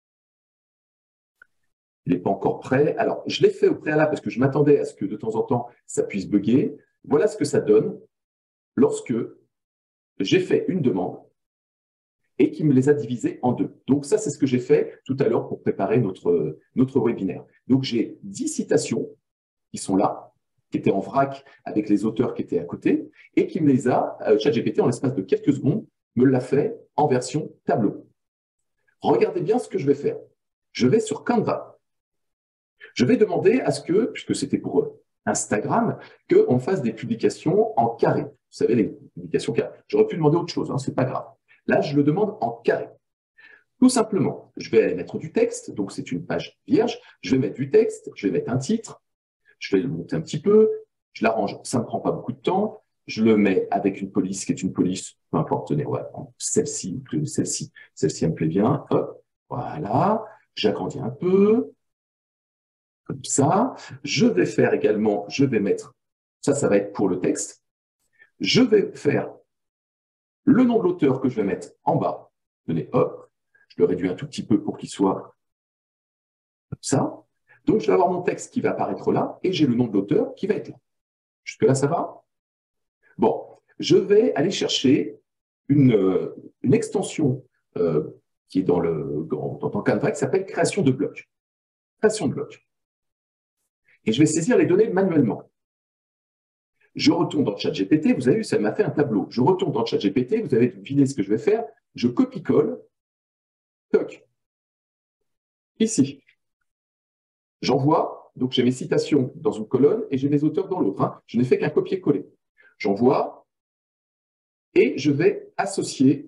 Il n'est pas encore prêt. Alors, je l'ai fait au préalable parce que je m'attendais à ce que de temps en temps, ça puisse bugger. Voilà ce que ça donne lorsque j'ai fait une demande et qui me les a divisés en 2. Donc ça, c'est ce que j'ai fait tout à l'heure pour préparer notre webinaire. Donc j'ai 10 citations qui sont là, qui étaient en vrac avec les auteurs qui étaient à côté, et qui me les a, ChatGPT, en l'espace de quelques secondes, me l'a fait en version tableau. Regardez bien ce que je vais faire. Je vais sur Canva. Je vais demander à ce que, puisque c'était pour Instagram, qu'on fasse des publications en carré. Vous savez, les publications carrées. J'aurais pu demander autre chose, hein, c'est pas grave. Là, je le demande en carré. Tout simplement, je vais mettre du texte, donc c'est une page vierge. Je vais mettre du texte, je vais mettre un titre, je vais le monter un petit peu, je l'arrange, ça ne me prend pas beaucoup de temps. Je le mets avec une police qui est une police, peu importe, tenez, ouais, celle-ci, elle me plaît bien. Hop, voilà, j'agrandis un peu, comme ça. Je vais faire également, je vais mettre, ça va être pour le texte. Je vais faire le nom de l'auteur que je vais mettre en bas. Tenez, hop, je le réduis un tout petit peu pour qu'il soit comme ça. Donc, je vais avoir mon texte qui va apparaître là et j'ai le nom de l'auteur qui va être là. Jusque-là, ça va? Bon, je vais aller chercher une extension qui est dans Canva qui s'appelle création de bloc. Création de bloc. Et je vais saisir les données manuellement. Je retourne dans ChatGPT, vous avez vu, ça m'a fait un tableau. Je retourne dans ChatGPT, vous avez deviné ce que je vais faire. Je copie-colle, toc, ici. J'envoie, donc j'ai mes citations dans une colonne et j'ai mes auteurs dans l'autre. Hein. Je n'ai fait qu'un copier-coller. J'envoie et je vais associer.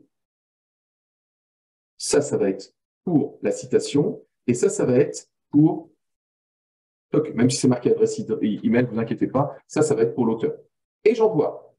Ça va être pour la citation et ça va être pour, toc, même si c'est marqué adresse email, ne vous inquiétez pas, ça va être pour l'auteur. Et j'envoie.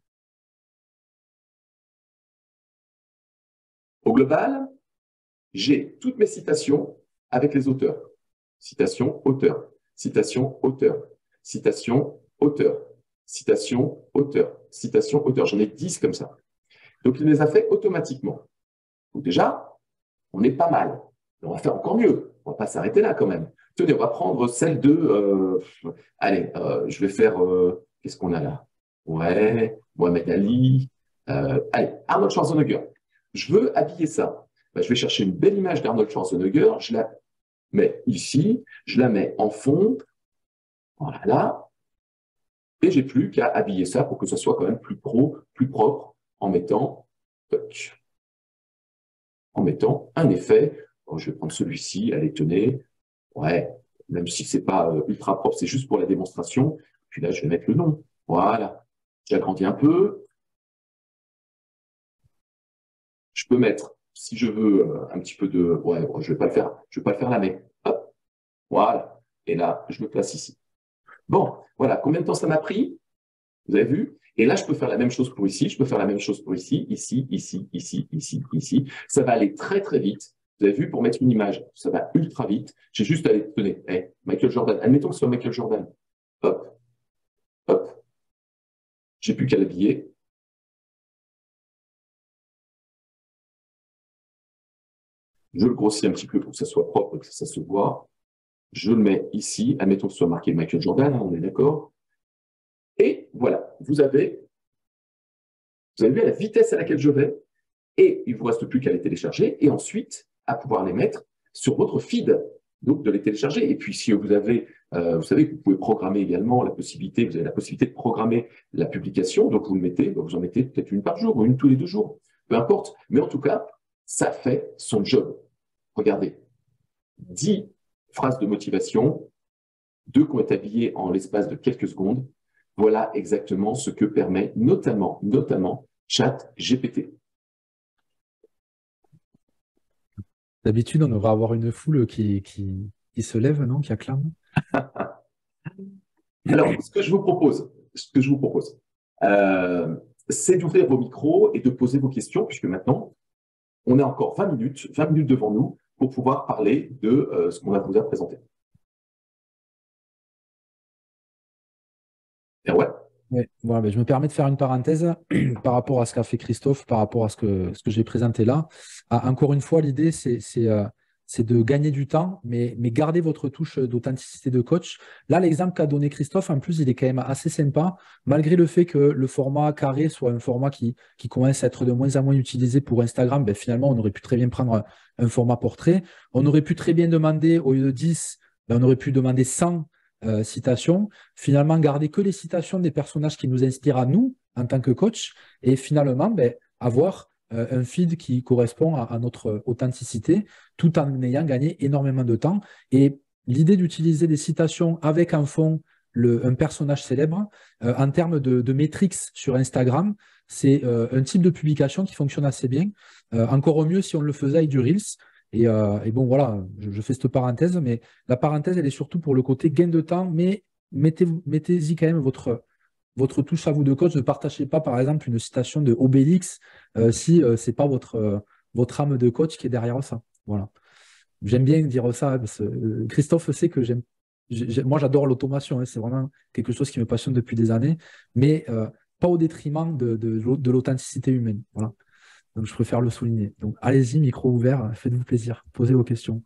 Au global, j'ai toutes mes citations avec les auteurs. Citation, auteur. Citation, auteur. Citation, auteur. Citation, auteur. Citation, auteur. J'en ai 10 comme ça. Donc, il les a fait automatiquement. Donc déjà, on est pas mal. On va faire encore mieux. On ne va pas s'arrêter là quand même. Tenez, on va prendre celle de... allez, je vais faire... qu'est-ce qu'on a là? Ouais, Mohamed Ali. Allez, Arnold Schwarzenegger. Je veux habiller ça. Ben, je vais chercher une belle image d'Arnold Schwarzenegger. Je la mets ici. Je la mets en fond. Voilà. Et j'ai plus qu'à habiller ça pour que ce soit quand même plus pro, plus propre en mettant... en mettant un effet. Bon, je vais prendre celui-ci, allez, tenez. Ouais, même si c'est pas ultra propre, c'est juste pour la démonstration. Puis là, je vais mettre le nom. Voilà. J'agrandis un peu. Je peux mettre si je veux un petit peu de... Ouais, je vais pas le faire. Je vais pas le faire là, mais hop, voilà. Et là, je me place ici. Bon, voilà. Combien de temps ça m'a pris? Vous avez vu? Et là, je peux faire la même chose pour ici. Je peux faire la même chose pour ici, ici, ici, ici, ici, ici. Ça va aller très, très vite. Vous avez vu, pour mettre une image, ça va ultra vite. J'ai juste à aller, tenez, hey, Michael Jordan. Admettons que ce soit Michael Jordan. Hop, hop. J'ai plus qu'à l'habiller. Je le grossis un petit peu pour que ça soit propre et que ça se voit. Je le mets ici. Admettons que ce soit marqué Michael Jordan, on est d'accord. Et voilà, vous avez vu à la vitesse à laquelle je vais. Et il ne vous reste plus qu'à les télécharger et ensuite à pouvoir les mettre sur votre feed, donc de les télécharger. Et puis, si vous avez, vous savez que vous pouvez programmer également la possibilité, vous avez la possibilité de programmer la publication, donc vous le mettez, vous en mettez peut-être une par jour ou une tous les 2 jours, peu importe. Mais en tout cas, ça fait son job. Regardez, 10 phrases de motivation, 2 qui ont été habillées en l'espace de quelques secondes. Voilà exactement ce que permet notamment ChatGPT. D'habitude, on devrait avoir une foule qui se lève, non? Qui acclame. Alors, ce que je vous propose, c'est d'ouvrir vos micros et de poser vos questions, puisque maintenant, on a encore 20 minutes devant nous pour pouvoir parler de ce qu'on vous a présenté. Et ouais. Ouais, voilà, ben, je me permets de faire une parenthèse par rapport à ce qu'a fait Christophe, par rapport à ce que j'ai présenté là. Ah, encore une fois, l'idée, c'est de gagner du temps, mais garder votre touche d'authenticité de coach. Là, l'exemple qu'a donné Christophe, en plus, il est quand même assez sympa, malgré le fait que le format carré soit un format qui commence à être de moins en moins utilisé pour Instagram. Ben, finalement, on aurait pu très bien prendre un format portrait. On aurait pu très bien demander, au lieu de 10, ben, on aurait pu demander 100 citations, finalement garder que les citations des personnages qui nous inspirent à nous en tant que coach et finalement ben, avoir un feed qui correspond à notre authenticité tout en ayant gagné énormément de temps. Et l'idée d'utiliser des citations avec en fond un personnage célèbre en termes de métriques sur Instagram, c'est un type de publication qui fonctionne assez bien. Encore mieux si on le faisait avec du Reels. Et bon, voilà, je fais cette parenthèse, mais la parenthèse, elle est surtout pour le côté gain de temps, mais mettez-y quand même votre touche à vous de coach. Ne partagez pas, par exemple, une citation de Obélix si ce n'est pas votre âme de coach qui est derrière ça. Voilà. J'aime bien dire ça, parce que Christophe sait que moi, j'adore l'automation, hein, c'est vraiment quelque chose qui me passionne depuis des années, mais pas au détriment de l'authenticité humaine. Voilà. Donc, je préfère le souligner. Donc, allez-y, micro ouvert, faites-vous plaisir, posez vos questions.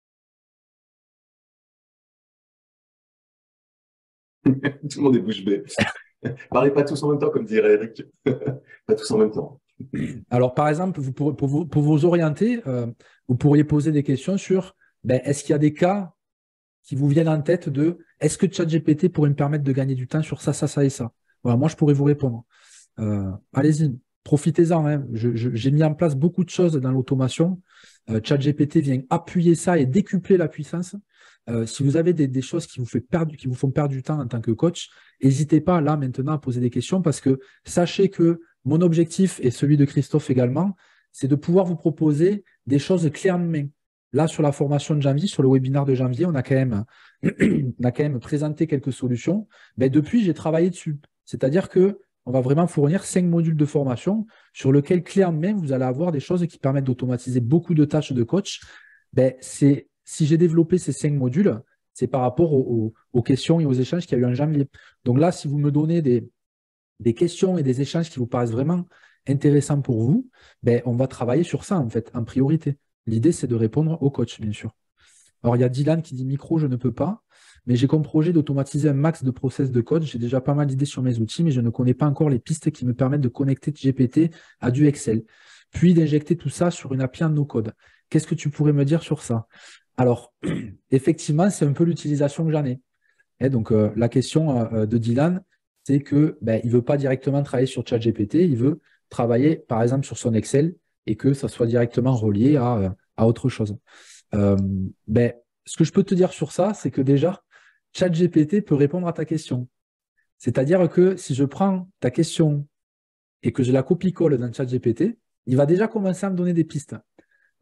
Tout le monde est bouche bée. Parlez pas tous en même temps, comme dirait Eric. Pas tous en même temps. Alors, par exemple, pour vous orienter, vous pourriez poser des questions sur est-ce qu'il y a des cas qui vous viennent en tête de est-ce que ChatGPT pourrait me permettre de gagner du temps sur ça, ça, ça et ça? Voilà, moi, je pourrais vous répondre. Allez-y, profitez-en, hein. J'ai mis en place beaucoup de choses dans l'automation. ChatGPT vient appuyer ça et décupler la puissance. Si vous avez des choses qui vous font perdre du temps en tant que coach, n'hésitez pas là maintenant à poser des questions parce que sachez que mon objectif et celui de Christophe également, c'est de pouvoir vous proposer des choses clés en main. Là, sur la formation de janvier, sur le webinaire de janvier, on a quand même présenté quelques solutions. Ben, depuis, j'ai travaillé dessus. C'est-à-dire qu'on va vraiment fournir 5 modules de formation sur lesquels, clé en main, vous allez avoir des choses qui permettent d'automatiser beaucoup de tâches de coach. Ben, si j'ai développé ces 5 modules, c'est par rapport aux questions et aux échanges qu'il y a eu en janvier. Donc là, si vous me donnez des questions et des échanges qui vous paraissent vraiment intéressants pour vous, ben, on va travailler sur ça, en fait, en priorité. L'idée, c'est de répondre au coach, bien sûr. Alors, il y a Dylan qui dit micro, je ne peux pas, mais j'ai comme projet d'automatiser un max de process de code. J'ai déjà pas mal d'idées sur mes outils, mais je ne connais pas encore les pistes qui me permettent de connecter GPT à du Excel, puis d'injecter tout ça sur une API en no-code. Qu'est-ce que tu pourrais me dire sur ça? Alors, effectivement, c'est un peu l'utilisation que j'en ai. Et donc, la question de Dylan, c'est que il ne veut pas directement travailler sur ChatGPT, il veut travailler, par exemple, sur son Excel et que ça soit directement relié à autre chose. Ce que je peux te dire sur ça, c'est que déjà, ChatGPT peut répondre à ta question. C'est-à-dire que si je prends ta question et que je la copie-colle dans ChatGPT, il va déjà commencer à me donner des pistes.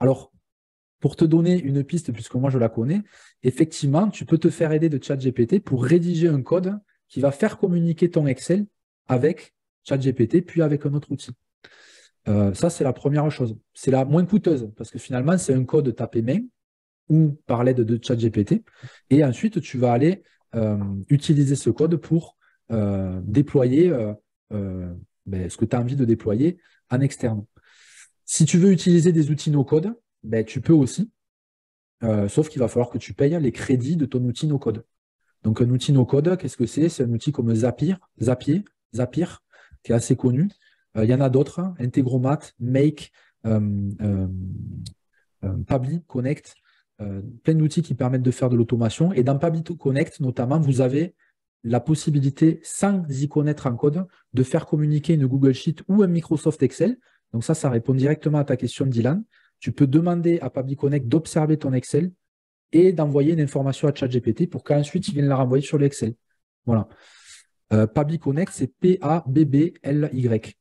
Alors, pour te donner une piste, puisque moi je la connais, effectivement, tu peux te faire aider de ChatGPT pour rédiger un code qui va faire communiquer ton Excel avec ChatGPT, puis avec un autre outil. Ça, c'est la première chose. C'est la moins coûteuse, parce que finalement, c'est un code tapé main ou par l'aide de ChatGPT. Et ensuite, tu vas aller utiliser ce code pour déployer ce que tu as envie de déployer en externe. Si tu veux utiliser des outils no-code, tu peux aussi, sauf qu'il va falloir que tu payes les crédits de ton outil no-code. Donc, un outil no-code, qu'est-ce que c'est? C'est un outil comme Zapier, qui est assez connu. Il y en a d'autres, hein, Integromat, Make, Pably Connect, plein d'outils qui permettent de faire de l'automation. Et dans Pably Connect, notamment, vous avez la possibilité, sans y connaître en code, de faire communiquer une Google Sheet ou un Microsoft Excel. Donc ça répond directement à ta question, Dylan. Tu peux demander à Pably Connect d'observer ton Excel et d'envoyer une information à ChatGPT pour qu'ensuite il vienne la renvoyer sur l'Excel. Voilà. Pably Connect, c'est P-A-B-B-L-Y.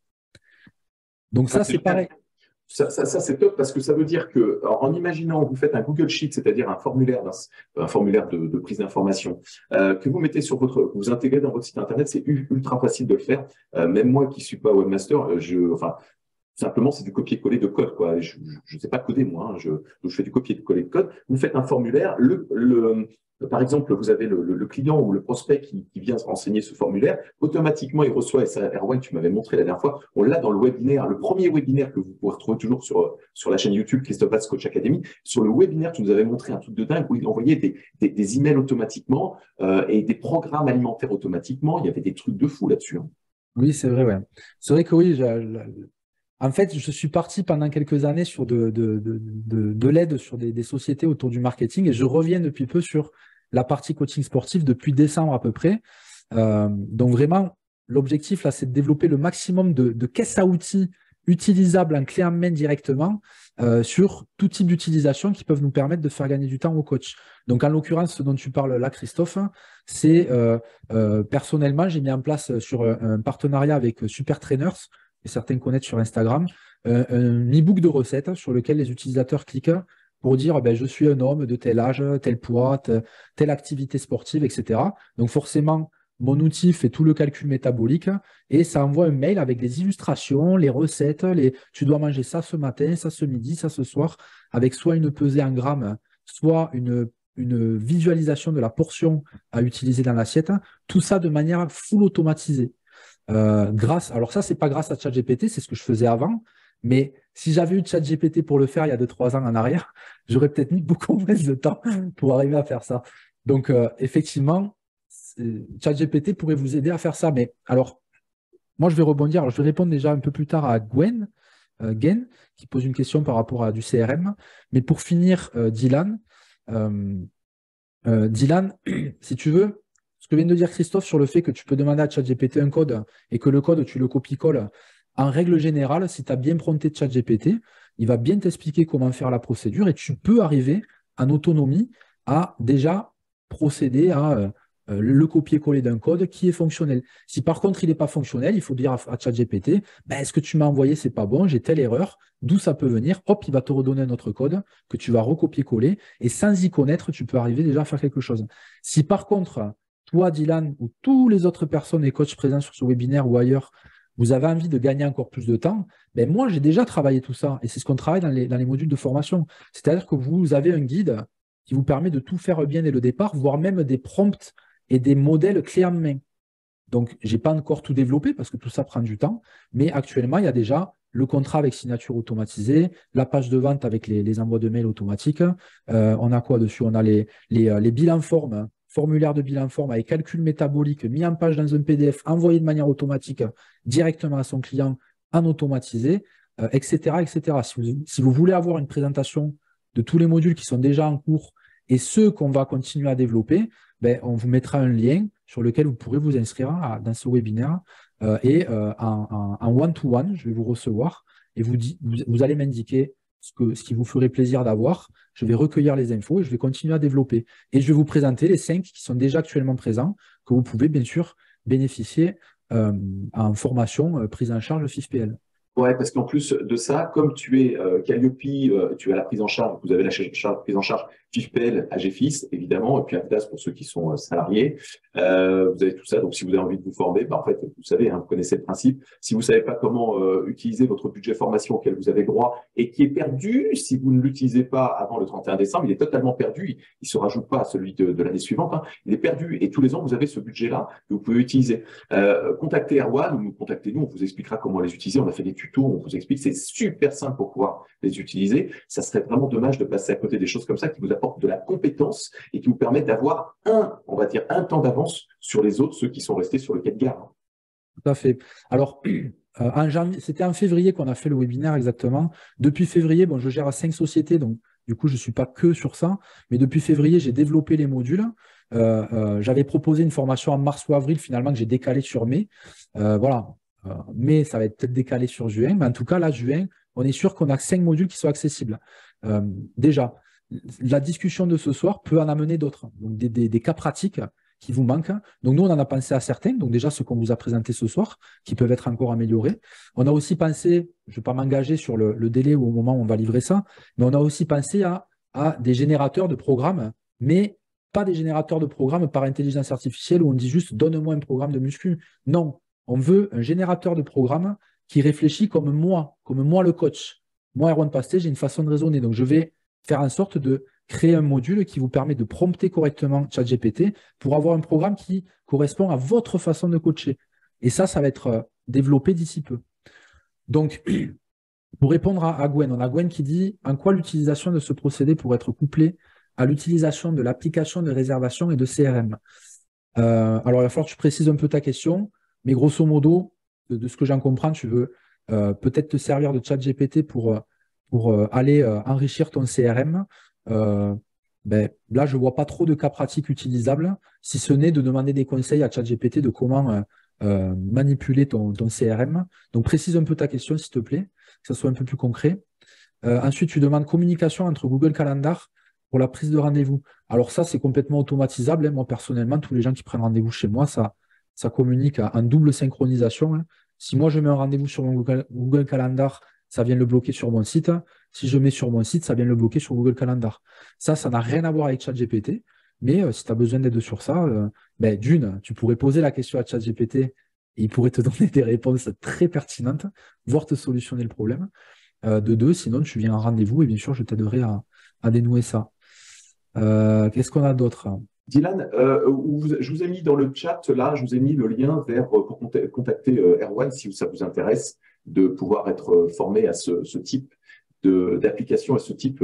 Donc ça, c'est pareil. Ça, c'est top parce que ça veut dire que, en imaginant, vous faites un Google Sheet, c'est-à-dire un formulaire de prise d'information, que vous mettez vous intégrez dans votre site internet, c'est ultra facile de le faire. Même moi qui suis pas webmaster, simplement, c'est du copier-coller de code, quoi. Je ne sais pas coder, moi, hein. Je fais du copier-coller de code. Vous faites un formulaire. Par exemple, vous avez le client ou le prospect qui vient renseigner ce formulaire. Automatiquement, il reçoit, et ça, Erwan, tu m'avais montré la dernière fois, on l'a dans le webinaire, le premier webinaire que vous pouvez retrouver toujours sur la chaîne YouTube Christophe Batz Coach Academy. Sur le webinaire, tu nous avais montré un truc de dingue où il envoyait des emails automatiquement et des programmes alimentaires automatiquement. Il y avait des trucs de fou là-dessus, hein. Oui, c'est vrai, ouais. C'est vrai que oui, en fait, je suis parti pendant quelques années sur de l'aide sur des sociétés autour du marketing et je reviens depuis peu sur la partie coaching sportif depuis décembre à peu près. Donc vraiment, l'objectif là, c'est de développer le maximum de caisses à outils utilisables en clé en main directement sur tout type d'utilisation qui peuvent nous permettre de faire gagner du temps aux coachs. Donc en l'occurrence, ce dont tu parles là, Christophe, c'est personnellement, j'ai mis en place sur un partenariat avec Super Trainers, et certains connaissent sur Instagram, un e-book de recettes sur lequel les utilisateurs cliquent pour dire je suis un homme de tel âge, tel poids, telle activité sportive, etc. Donc forcément, mon outil fait tout le calcul métabolique et ça envoie un mail avec les illustrations, les recettes, tu dois manger ça ce matin, ça ce midi, ça ce soir, avec soit une pesée en grammes, soit une visualisation de la portion à utiliser dans l'assiette, tout ça de manière full automatisée. Alors ça, c'est pas grâce à ChatGPT, c'est ce que je faisais avant, mais si j'avais eu ChatGPT pour le faire il y a 2-3 ans en arrière, j'aurais peut-être mis beaucoup moins de temps pour arriver à faire ça. Donc effectivement, ChatGPT pourrait vous aider à faire ça. Mais alors, moi je vais rebondir, alors, je vais répondre déjà un peu plus tard à Gwen, qui pose une question par rapport à du CRM. Mais pour finir, Dylan, si tu veux, ce que vient de dire Christophe sur le fait que tu peux demander à ChatGPT un code et que le code, tu le copies-colles, en règle générale, si tu as bien prompté ChatGPT, il va bien t'expliquer comment faire la procédure et tu peux arriver en autonomie à déjà procéder à le copier-coller d'un code qui est fonctionnel. Si par contre il n'est pas fonctionnel, il faut dire à ChatGPT, est-ce que tu m'as envoyé, c'est pas bon, j'ai telle erreur, d'où ça peut venir, hop, il va te redonner un autre code que tu vas recopier-coller et sans y connaître, tu peux arriver déjà à faire quelque chose. Si par contre, toi, Dylan, ou tous les autres personnes et coachs présents sur ce webinaire ou ailleurs, vous avez envie de gagner encore plus de temps, moi, j'ai déjà travaillé tout ça. Et c'est ce qu'on travaille dans les modules de formation. C'est-à-dire que vous avez un guide qui vous permet de tout faire bien dès le départ, voire même des prompts et des modèles clés en main. Donc, je n'ai pas encore tout développé parce que tout ça prend du temps. Mais actuellement, il y a déjà le contrat avec signature automatisée, la page de vente avec les envois de mails automatiques. On a quoi dessus? On a les bilans formes, formulaire de bilan forme avec calcul métabolique mis en page dans un PDF, envoyé de manière automatique directement à son client en automatisé, etc., etc. Si vous voulez avoir une présentation de tous les modules qui sont déjà en cours et ceux qu'on va continuer à développer, on vous mettra un lien sur lequel vous pourrez vous inscrire dans ce webinaire en one-to-one, je vais vous recevoir et vous allez m'indiquer ce qui vous ferait plaisir d'avoir. Je vais recueillir les infos et je vais continuer à développer. Et je vais vous présenter les 5 qui sont déjà actuellement présents, que vous pouvez bien sûr bénéficier en formation prise en charge FIFPL. Ouais, parce qu'en plus de ça, comme tu es Calliope, tu as la prise en charge, vous avez la prise en charge FIFPEL, AGFIS, évidemment, et puis AFDAS pour ceux qui sont salariés. Vous avez tout ça, donc si vous avez envie de vous former, bah, en fait, vous savez, hein, vous connaissez le principe. Si vous savez pas comment utiliser votre budget formation auquel vous avez droit et qui est perdu, si vous ne l'utilisez pas avant le 31 décembre, il est totalement perdu. Il se rajoute pas à celui de l'année suivante, hein. Il est perdu. Et tous les ans, vous avez ce budget-là que vous pouvez utiliser. Contactez Erwan ou nous contactez nous, on vous expliquera comment les utiliser. On a fait des tutos, on vous explique, c'est super simple pour pouvoir les utiliser. Ça serait vraiment dommage de passer à côté des choses comme ça qui vous apportent de la compétence et qui vous permettent d'avoir on va dire, un temps d'avance sur les autres, ceux qui sont restés sur le quai de gare. Tout à fait. Alors, en janvier, c'était en février qu'on a fait le webinaire exactement. Depuis février, bon, je gère 5 sociétés, donc du coup, je ne suis pas que sur ça. Mais depuis février, j'ai développé les modules. J'avais proposé une formation en mars ou avril, finalement, que j'ai décalé sur mai. Voilà. Mais ça va être peut-être décalé sur juin. Mais en tout cas, là, juin, on est sûr qu'on a 5 modules qui sont accessibles. Déjà, la discussion de ce soir peut en amener d'autres. Donc, des cas pratiques qui vous manquent. Donc, nous, on en a pensé à certains. Donc, déjà, ce qu'on vous a présenté ce soir, qui peuvent être encore améliorés. On a aussi pensé, je ne vais pas m'engager sur le délai ou au moment où on va livrer ça, mais on a aussi pensé à des générateurs de programmes, mais pas des générateurs de programmes par intelligence artificielle où on dit juste donne-moi un programme de muscu. Non, on veut un générateur de programmes qui réfléchit comme moi le coach. Moi, Erwan Pasté, j'ai une façon de raisonner. Donc, je vais faire en sorte de créer un module qui vous permet de prompter correctement ChatGPT pour avoir un programme qui correspond à votre façon de coacher. Et ça va être développé d'ici peu. Donc, pour répondre à Gwen, on a Gwen qui dit en quoi l'utilisation de ce procédé pourrait être couplée à l'utilisation de l'application de réservation et de CRM. Alors, il va falloir que tu précises un peu ta question, mais grosso modo, de ce que j'en comprends, tu veux peut-être te servir de ChatGPT pour aller enrichir ton CRM. Là, je ne vois pas trop de cas pratiques utilisables, si ce n'est de demander des conseils à ChatGPT de comment manipuler ton CRM. Donc, précise un peu ta question, s'il te plaît, que ça soit un peu plus concret. Ensuite, tu demandes communication entre Google Calendar pour la prise de rendez-vous. Alors ça, c'est complètement automatisable, hein. Moi, personnellement, tous les gens qui prennent rendez-vous chez moi, ça communique en double synchronisation, hein. Si moi, je mets un rendez-vous sur mon Google Calendar, ça vient le bloquer sur mon site. Si je mets sur mon site, ça vient le bloquer sur Google Calendar. Ça n'a rien à voir avec ChatGPT. Mais si tu as besoin d'aide sur ça, d'une, tu pourrais poser la question à ChatGPT et il pourrait te donner des réponses très pertinentes, voire te solutionner le problème. De deux, sinon, tu viens en rendez-vous et bien sûr, je t'aiderai à dénouer ça. Qu'est-ce qu'on a d'autre? Dylan, je vous ai mis dans le chat, là, je vous ai mis le lien pour contacter Erwan si ça vous intéresse de pouvoir être formé à ce type d'application, à ce type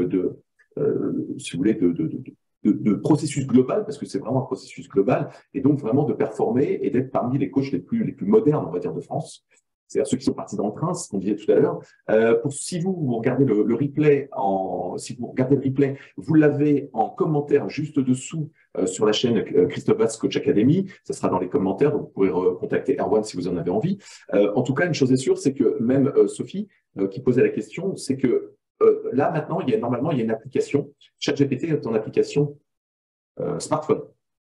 si vous voulez, de processus global, parce que c'est vraiment un processus global, et donc vraiment de performer et d'être parmi les coachs les plus modernes, on va dire, de France. C'est-à-dire ceux qui sont partis dans le train, ce qu'on disait tout à l'heure. Si vous regardez le replay, si vous regardez le replay, vous l'avez en commentaire juste dessous sur la chaîne Christophe Batz Coach Academy. Ça sera dans les commentaires, donc vous pouvez contacter Erwan si vous en avez envie. En tout cas, une chose est sûre, c'est que même Sophie qui posait la question, c'est que là maintenant, normalement, il y a une application. ChatGPT est en application smartphone.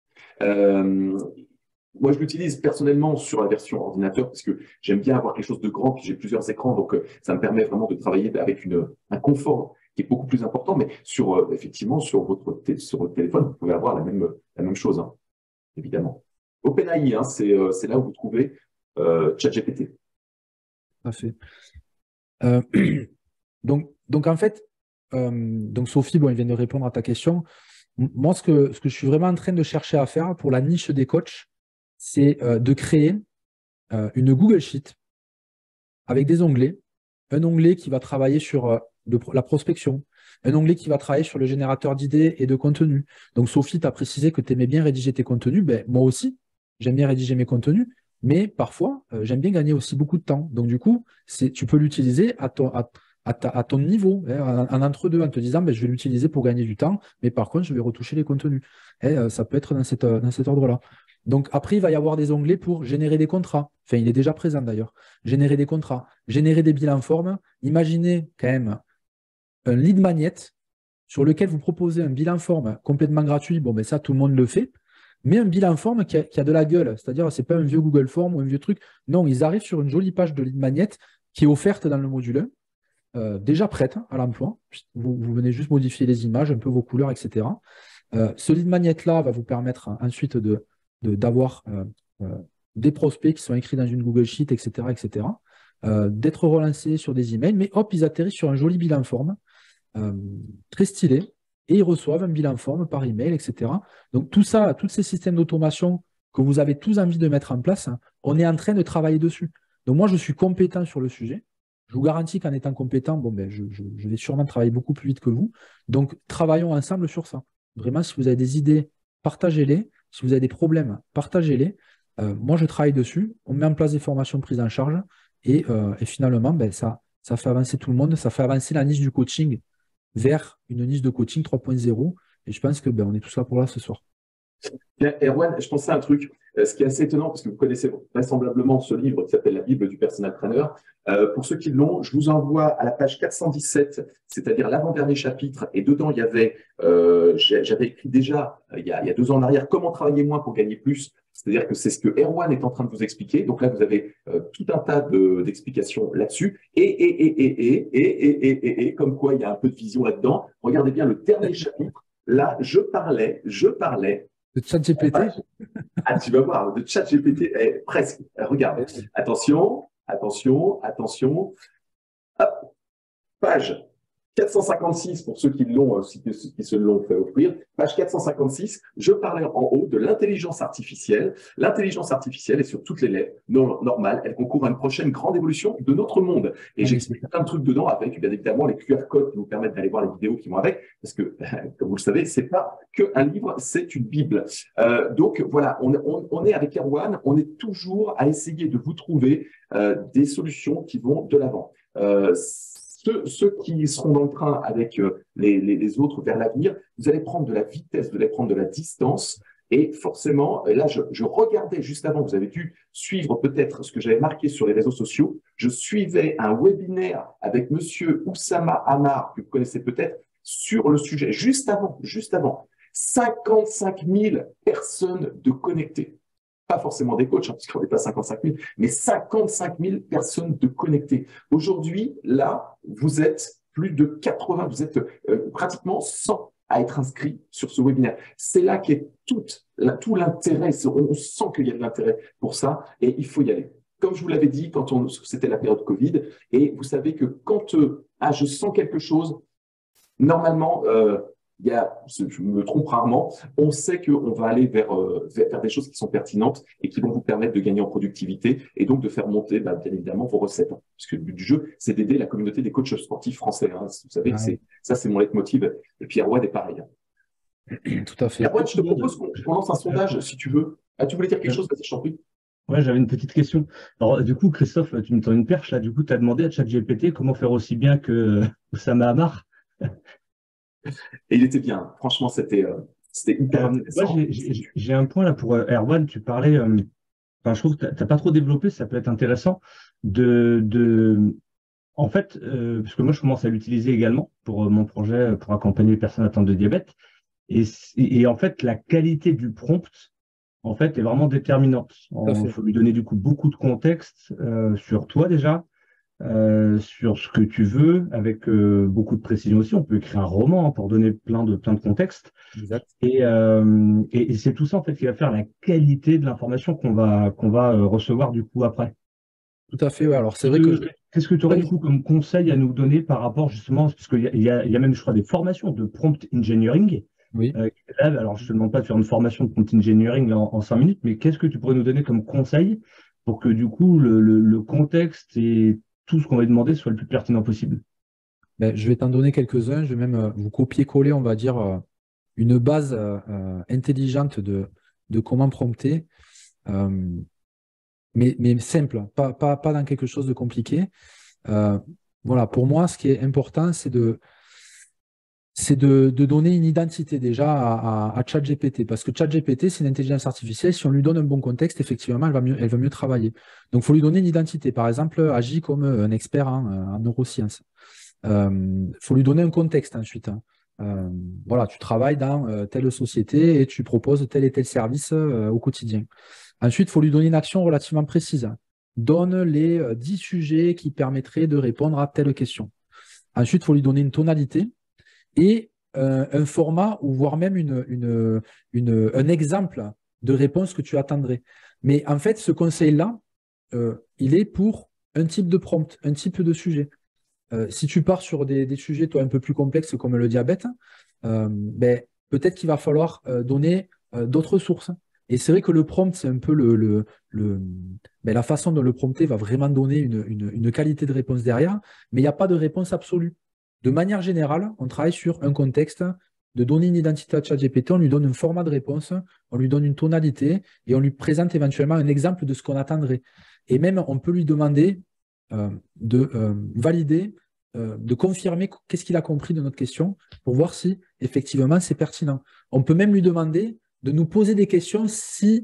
Moi, je l'utilise personnellement sur la version ordinateur parce que j'aime bien avoir quelque chose de grand, puis j'ai plusieurs écrans, donc ça me permet vraiment de travailler avec un confort qui est beaucoup plus important. Mais effectivement, sur votre téléphone, vous pouvez avoir la même chose, hein, évidemment. OpenAI, hein, c'est là où vous trouvez ChatGPT. Parfait. Donc en fait, donc Sophie, bon, elle vient de répondre à ta question. Moi, ce que je suis vraiment en train de chercher à faire pour la niche des coachs, c'est de créer une Google Sheet avec des onglets. Un onglet qui va travailler sur la prospection, un onglet qui va travailler sur le générateur d'idées et de contenu. Donc, Sophie, tu as précisé que tu aimais bien rédiger tes contenus. Moi aussi, j'aime bien rédiger mes contenus, mais parfois, j'aime bien gagner aussi beaucoup de temps. Donc, du coup, tu peux l'utiliser à ton niveau, hein, en entre-deux, en te disant je vais l'utiliser pour gagner du temps, mais par contre, je vais retoucher les contenus. Et, ça peut être dans cet ordre-là. Donc après, il va y avoir des onglets pour générer des contrats. Enfin, il est déjà présent d'ailleurs. Générer des contrats, générer des bilans formes. Imaginez quand même un lead magnet sur lequel vous proposez un bilan forme complètement gratuit. Bon, ça, tout le monde le fait. Mais un bilan forme qui a de la gueule. C'est-à-dire, ce n'est pas un vieux Google Form ou un vieux truc. Non, ils arrivent sur une jolie page de lead magnet qui est offerte dans le module 1, déjà prête à l'emploi. Vous venez juste modifier les images, un peu vos couleurs, etc. Ce lead magnet-là va vous permettre ensuite d'avoir des prospects qui sont écrits dans une Google Sheet, etc., etc., d'être relancés sur des emails, mais hop, ils atterrissent sur un joli bilan forme, très stylé, et ils reçoivent un bilan forme par email, etc. Donc tout ça, tous ces systèmes d'automation que vous avez tous envie de mettre en place, on est en train de travailler dessus. Donc moi, je suis compétent sur le sujet. Je vous garantis qu'en étant compétent, bon, ben, je vais sûrement travailler beaucoup plus vite que vous. Donc travaillons ensemble sur ça. Vraiment, si vous avez des idées, partagez-les. Si vous avez des problèmes, partagez-les. Moi, je travaille dessus. On met en place des formations prises en charge. Et finalement, ben, ça fait avancer tout le monde. Ça fait avancer la niche du coaching vers une niche de coaching 3.0. Et je pense que ben, on est tous là pour là ce soir. Bien, Erwan, je pensais à un truc, ce qui est assez étonnant, parce que vous connaissez vraisemblablement ce livre qui s'appelle La Bible du Personal Trainer. Pour ceux qui l'ont, je vous envoie à la page 417, c'est-à-dire l'avant-dernier chapitre, et dedans, il y avait, j'avais écrit déjà, il y a 2 ans en arrière, comment travailler moins pour gagner plus. C'est-à-dire que c'est ce que Erwan est en train de vous expliquer. Donc là, vous avez tout un tas d'explications là-dessus. Et, comme quoi, il y a un peu de vision là-dedans. Regardez bien le dernier chapitre. Là, je parlais De ChatGPT. ah, tu vas voir, de ChatGPT, presque. Regarde, attention. Hop, page 456 pour ceux qui l'ont, qui se l'ont fait offrir. Page 456, je parlais en haut de l'intelligence artificielle. L'intelligence artificielle est sur toutes les lettres normales. Elle concourt à une prochaine grande évolution de notre monde. Et j'explique plein de trucs dedans avec, bien évidemment, les QR codes qui vous permettent d'aller voir les vidéos qui vont avec. Parce que, comme vous le savez, c'est pas qu'un livre, c'est une Bible. Donc, voilà, on est avec Erwan, on est toujours à essayer de vous trouver des solutions qui vont de l'avant. Ceux qui seront dans le train avec les autres vers l'avenir, vous allez prendre de la vitesse, vous allez prendre de la distance. Et forcément, là, je regardais juste avant, vous avez dû suivre peut-être ce que j'avais marqué sur les réseaux sociaux. Je suivais un webinaire avec Monsieur Oussama Hamar, que vous connaissez peut-être, sur le sujet. Juste avant, 55 000 personnes de connectées. Pas forcément des coachs, parce qu'on n'est pas 55 000, mais 55 000 personnes de connectées. Aujourd'hui, là, vous êtes plus de 80, vous êtes pratiquement 100 à être inscrits sur ce webinaire. C'est là qu'est tout l'intérêt. On sent qu'il y a de l'intérêt pour ça et il faut y aller. Comme je vous l'avais dit, c'était la période Covid, et vous savez que quand je sens quelque chose, normalement, je me trompe rarement, on sait qu'on va aller vers des choses qui sont pertinentes et qui vont vous permettre de gagner en productivité et donc de faire monter, bien évidemment, vos recettes. Parce que le but du jeu, c'est d'aider la communauté des coachs sportifs français. Vous savez que c'est mon leitmotiv. Et puis Erwan est pareil. Tout à fait. Erwan, je te propose qu'on lance un sondage, si tu veux. Tu voulais dire quelque chose? Vas-y, je t'en prie. Ouais, j'avais une petite question. Alors, du coup, Christophe, tu me tends une perche là. Du coup, tu as demandé à ChatGPT comment faire aussi bien que Oussama Hamar. Et il était bien. Franchement, c'était hyper intéressant. Moi, j'ai un point là pour Erwan. Tu parlais, je trouve que tu n'as pas trop développé, ça peut être intéressant, en fait, parce que moi, je commence à l'utiliser également pour mon projet, pour accompagner les personnes atteintes de diabète. Et en fait, la qualité du prompt, en fait, est vraiment déterminante. Il faut lui donner du coup beaucoup de contexte sur toi déjà, sur ce que tu veux, avec beaucoup de précision aussi. On peut écrire un roman pour donner plein de contexte. Exact. Et c'est tout ça en fait qui va faire la qualité de l'information qu'on va recevoir du coup après. Tout à fait. Ouais. Alors c'est vrai que qu'est-ce que tu aurais du coup comme conseil à nous donner par rapport justement, parce qu'il y a même je crois des formations de prompt engineering. Oui. Alors je te demande pas de faire une formation de prompt engineering là, en 5 minutes, mais qu'est-ce que tu pourrais nous donner comme conseil pour que du coup le contexte et tout ce qu'on va demander soit le plus pertinent possible? Je vais t'en donner quelques-uns. Je vais même vous copier-coller, on va dire, une base intelligente de comment prompter, mais simple, pas dans quelque chose de compliqué. Voilà, pour moi, ce qui est important, c'est de donner une identité déjà à ChatGPT, parce que ChatGPT, c'est une intelligence artificielle. Si on lui donne un bon contexte, effectivement, elle va mieux travailler. Donc, il faut lui donner une identité. Par exemple, agis comme un expert en neurosciences. Faut lui donner un contexte ensuite. Voilà, tu travailles dans telle société et tu proposes tel et tel service au quotidien. Ensuite, il faut lui donner une action relativement précise. donne les 10 sujets qui permettraient de répondre à telle question. Ensuite, il faut lui donner une tonalité et un format ou voire même un exemple de réponse que tu attendrais. Mais en fait, ce conseil-là, il est pour un type de prompt, un type de sujet. Si tu pars sur des sujets toi, un peu plus complexes comme le diabète, ben, peut-être qu'il va falloir donner d'autres sources. Et c'est vrai que le prompt, c'est un peu ben, la façon dont le prompter va vraiment donner une qualité de réponse derrière, mais il n'y a pas de réponse absolue. De manière générale, on travaille sur un contexte de donner une identité à ChatGPT, on lui donne un format de réponse, on lui donne une tonalité et on lui présente éventuellement un exemple de ce qu'on attendrait. Et même, on peut lui demander de valider, de confirmer qu'est-ce qu'il a compris de notre question pour voir si effectivement c'est pertinent. On peut même lui demander de nous poser des questions si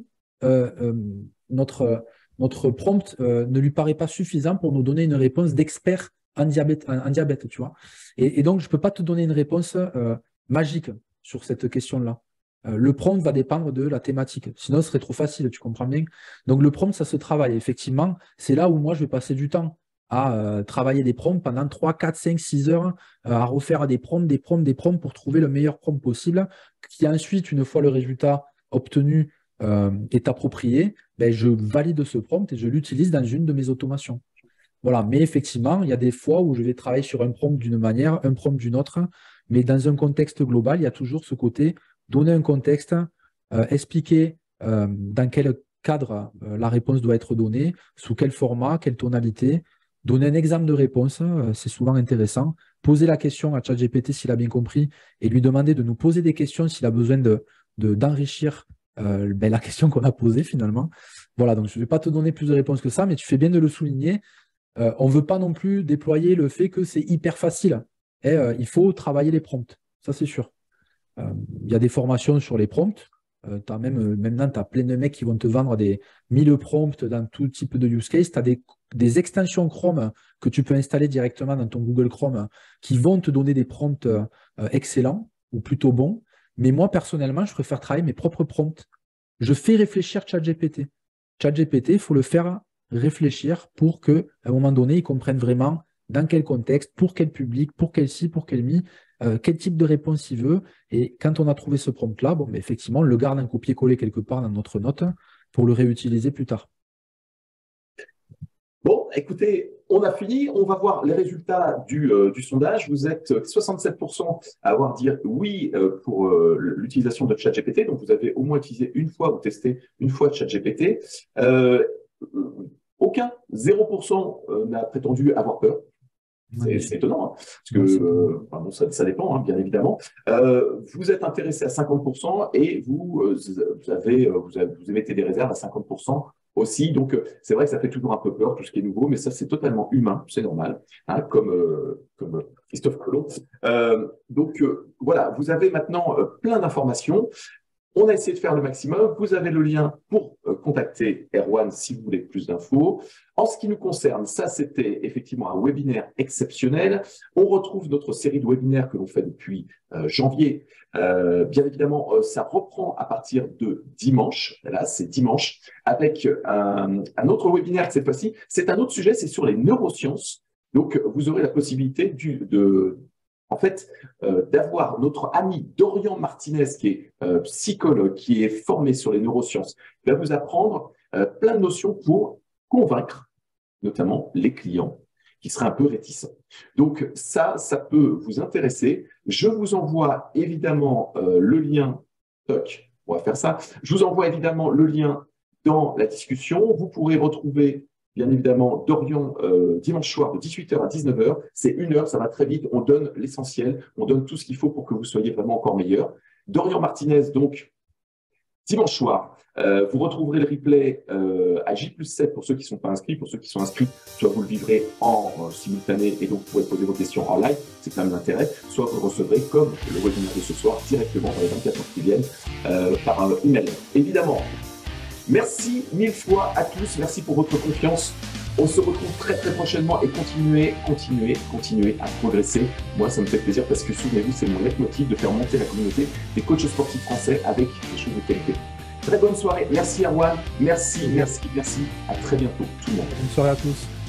notre prompt ne lui paraît pas suffisant pour nous donner une réponse d'expert en diabète, tu vois. Et donc, je ne peux pas te donner une réponse magique sur cette question-là. Le prompt va dépendre de la thématique. Sinon, ce serait trop facile, tu comprends bien. Donc, le prompt, ça se travaille. Effectivement, c'est là où moi, je vais passer du temps à travailler des prompts pendant 3, 4, 5, 6 heures, à refaire des prompts pour trouver le meilleur prompt possible, qui ensuite, une fois le résultat obtenu est approprié, ben, je valide ce prompt et je l'utilise dans une de mes automations. Voilà, mais effectivement, il y a des fois où je vais travailler sur un prompt d'une manière, un prompt d'une autre, mais dans un contexte global, il y a toujours ce côté donner un contexte, expliquer dans quel cadre la réponse doit être donnée, sous quel format, quelle tonalité, donner un exemple de réponse, c'est souvent intéressant, poser la question à ChatGPT s'il a bien compris et lui demander de nous poser des questions s'il a besoin d'enrichir ben, la question qu'on a posée finalement. Voilà, donc je ne vais pas te donner plus de réponses que ça, mais tu fais bien de le souligner. On ne veut pas non plus déployer le fait que c'est hyper facile. Et, il faut travailler les prompts, ça c'est sûr. Il y a des formations sur les prompts. Maintenant, tu as plein de mecs qui vont te vendre des 1000 prompts dans tout type de use case. Tu as des extensions Chrome que tu peux installer directement dans ton Google Chrome qui vont te donner des prompts excellents ou plutôt bons. Mais moi, personnellement, je préfère travailler mes propres prompts. Je fais réfléchir ChatGPT. ChatGPT, il faut le faire réfléchir pour qu'à un moment donné, il comprenne vraiment dans quel contexte, pour quel public, pour quel ci, pour quel mi, quel type de réponse il veut. Et quand on a trouvé ce prompt-là, bon, mais effectivement, on le garde en copier-coller quelque part dans notre note pour le réutiliser plus tard. Bon, écoutez, on a fini. On va voir les résultats du sondage. Vous êtes 67% à avoir dit oui pour l'utilisation de ChatGPT. Donc, vous avez au moins utilisé une fois ou testé une fois ChatGPT. Aucun, 0% n'a prétendu avoir peur. C'est étonnant, hein, parce que bon, ça dépend, hein, bien évidemment. Vous êtes intéressé à 50% et vous émettez des réserves à 50% aussi. Donc, c'est vrai que ça fait toujours un peu peur, tout ce qui est nouveau, mais ça, c'est totalement humain, c'est normal, hein, comme Christophe Colomb. Donc, voilà, vous avez maintenant plein d'informations. On a essayé de faire le maximum. Vous avez le lien pour contacter Erwan si vous voulez plus d'infos. En ce qui nous concerne, ça, c'était effectivement un webinaire exceptionnel. On retrouve notre série de webinaires que l'on fait depuis janvier. Bien évidemment, ça reprend à partir de dimanche. Là, c'est dimanche, avec un autre webinaire cette fois-ci. C'est un autre sujet, c'est sur les neurosciences. Donc, vous aurez la possibilité d'avoir notre ami Dorian Martinez, qui est psychologue, qui est formé sur les neurosciences, qui va vous apprendre plein de notions pour convaincre, notamment les clients qui seraient un peu réticents. Donc ça peut vous intéresser. Je vous envoie évidemment le lien. Toc, on va faire ça. Je vous envoie évidemment le lien dans la discussion. Vous pourrez retrouver bien évidemment, Dorian, dimanche soir de 18h à 19h, c'est 1 heure, ça va très vite, on donne l'essentiel, on donne tout ce qu'il faut pour que vous soyez vraiment encore meilleur. Dorian Martinez, donc, dimanche soir, vous retrouverez le replay à J+7 pour ceux qui ne sont pas inscrits, pour ceux qui sont inscrits, soit vous le vivrez en simultané et donc vous pourrez poser vos questions en live, c'est quand même l'intérêt, soit vous le recevrez comme le webinaire de ce soir directement dans les 24 heures qui viennent par un email. Évidemment, merci 1000 fois à tous, merci pour votre confiance. On se retrouve très prochainement et continuez à progresser. Moi, ça me fait plaisir parce que souvenez-vous, c'est mon leitmotiv de faire monter la communauté des coachs sportifs français avec des choses de qualité. Très bonne soirée. Merci Erwan. Merci. À très bientôt tout le monde. Bonne soirée à tous.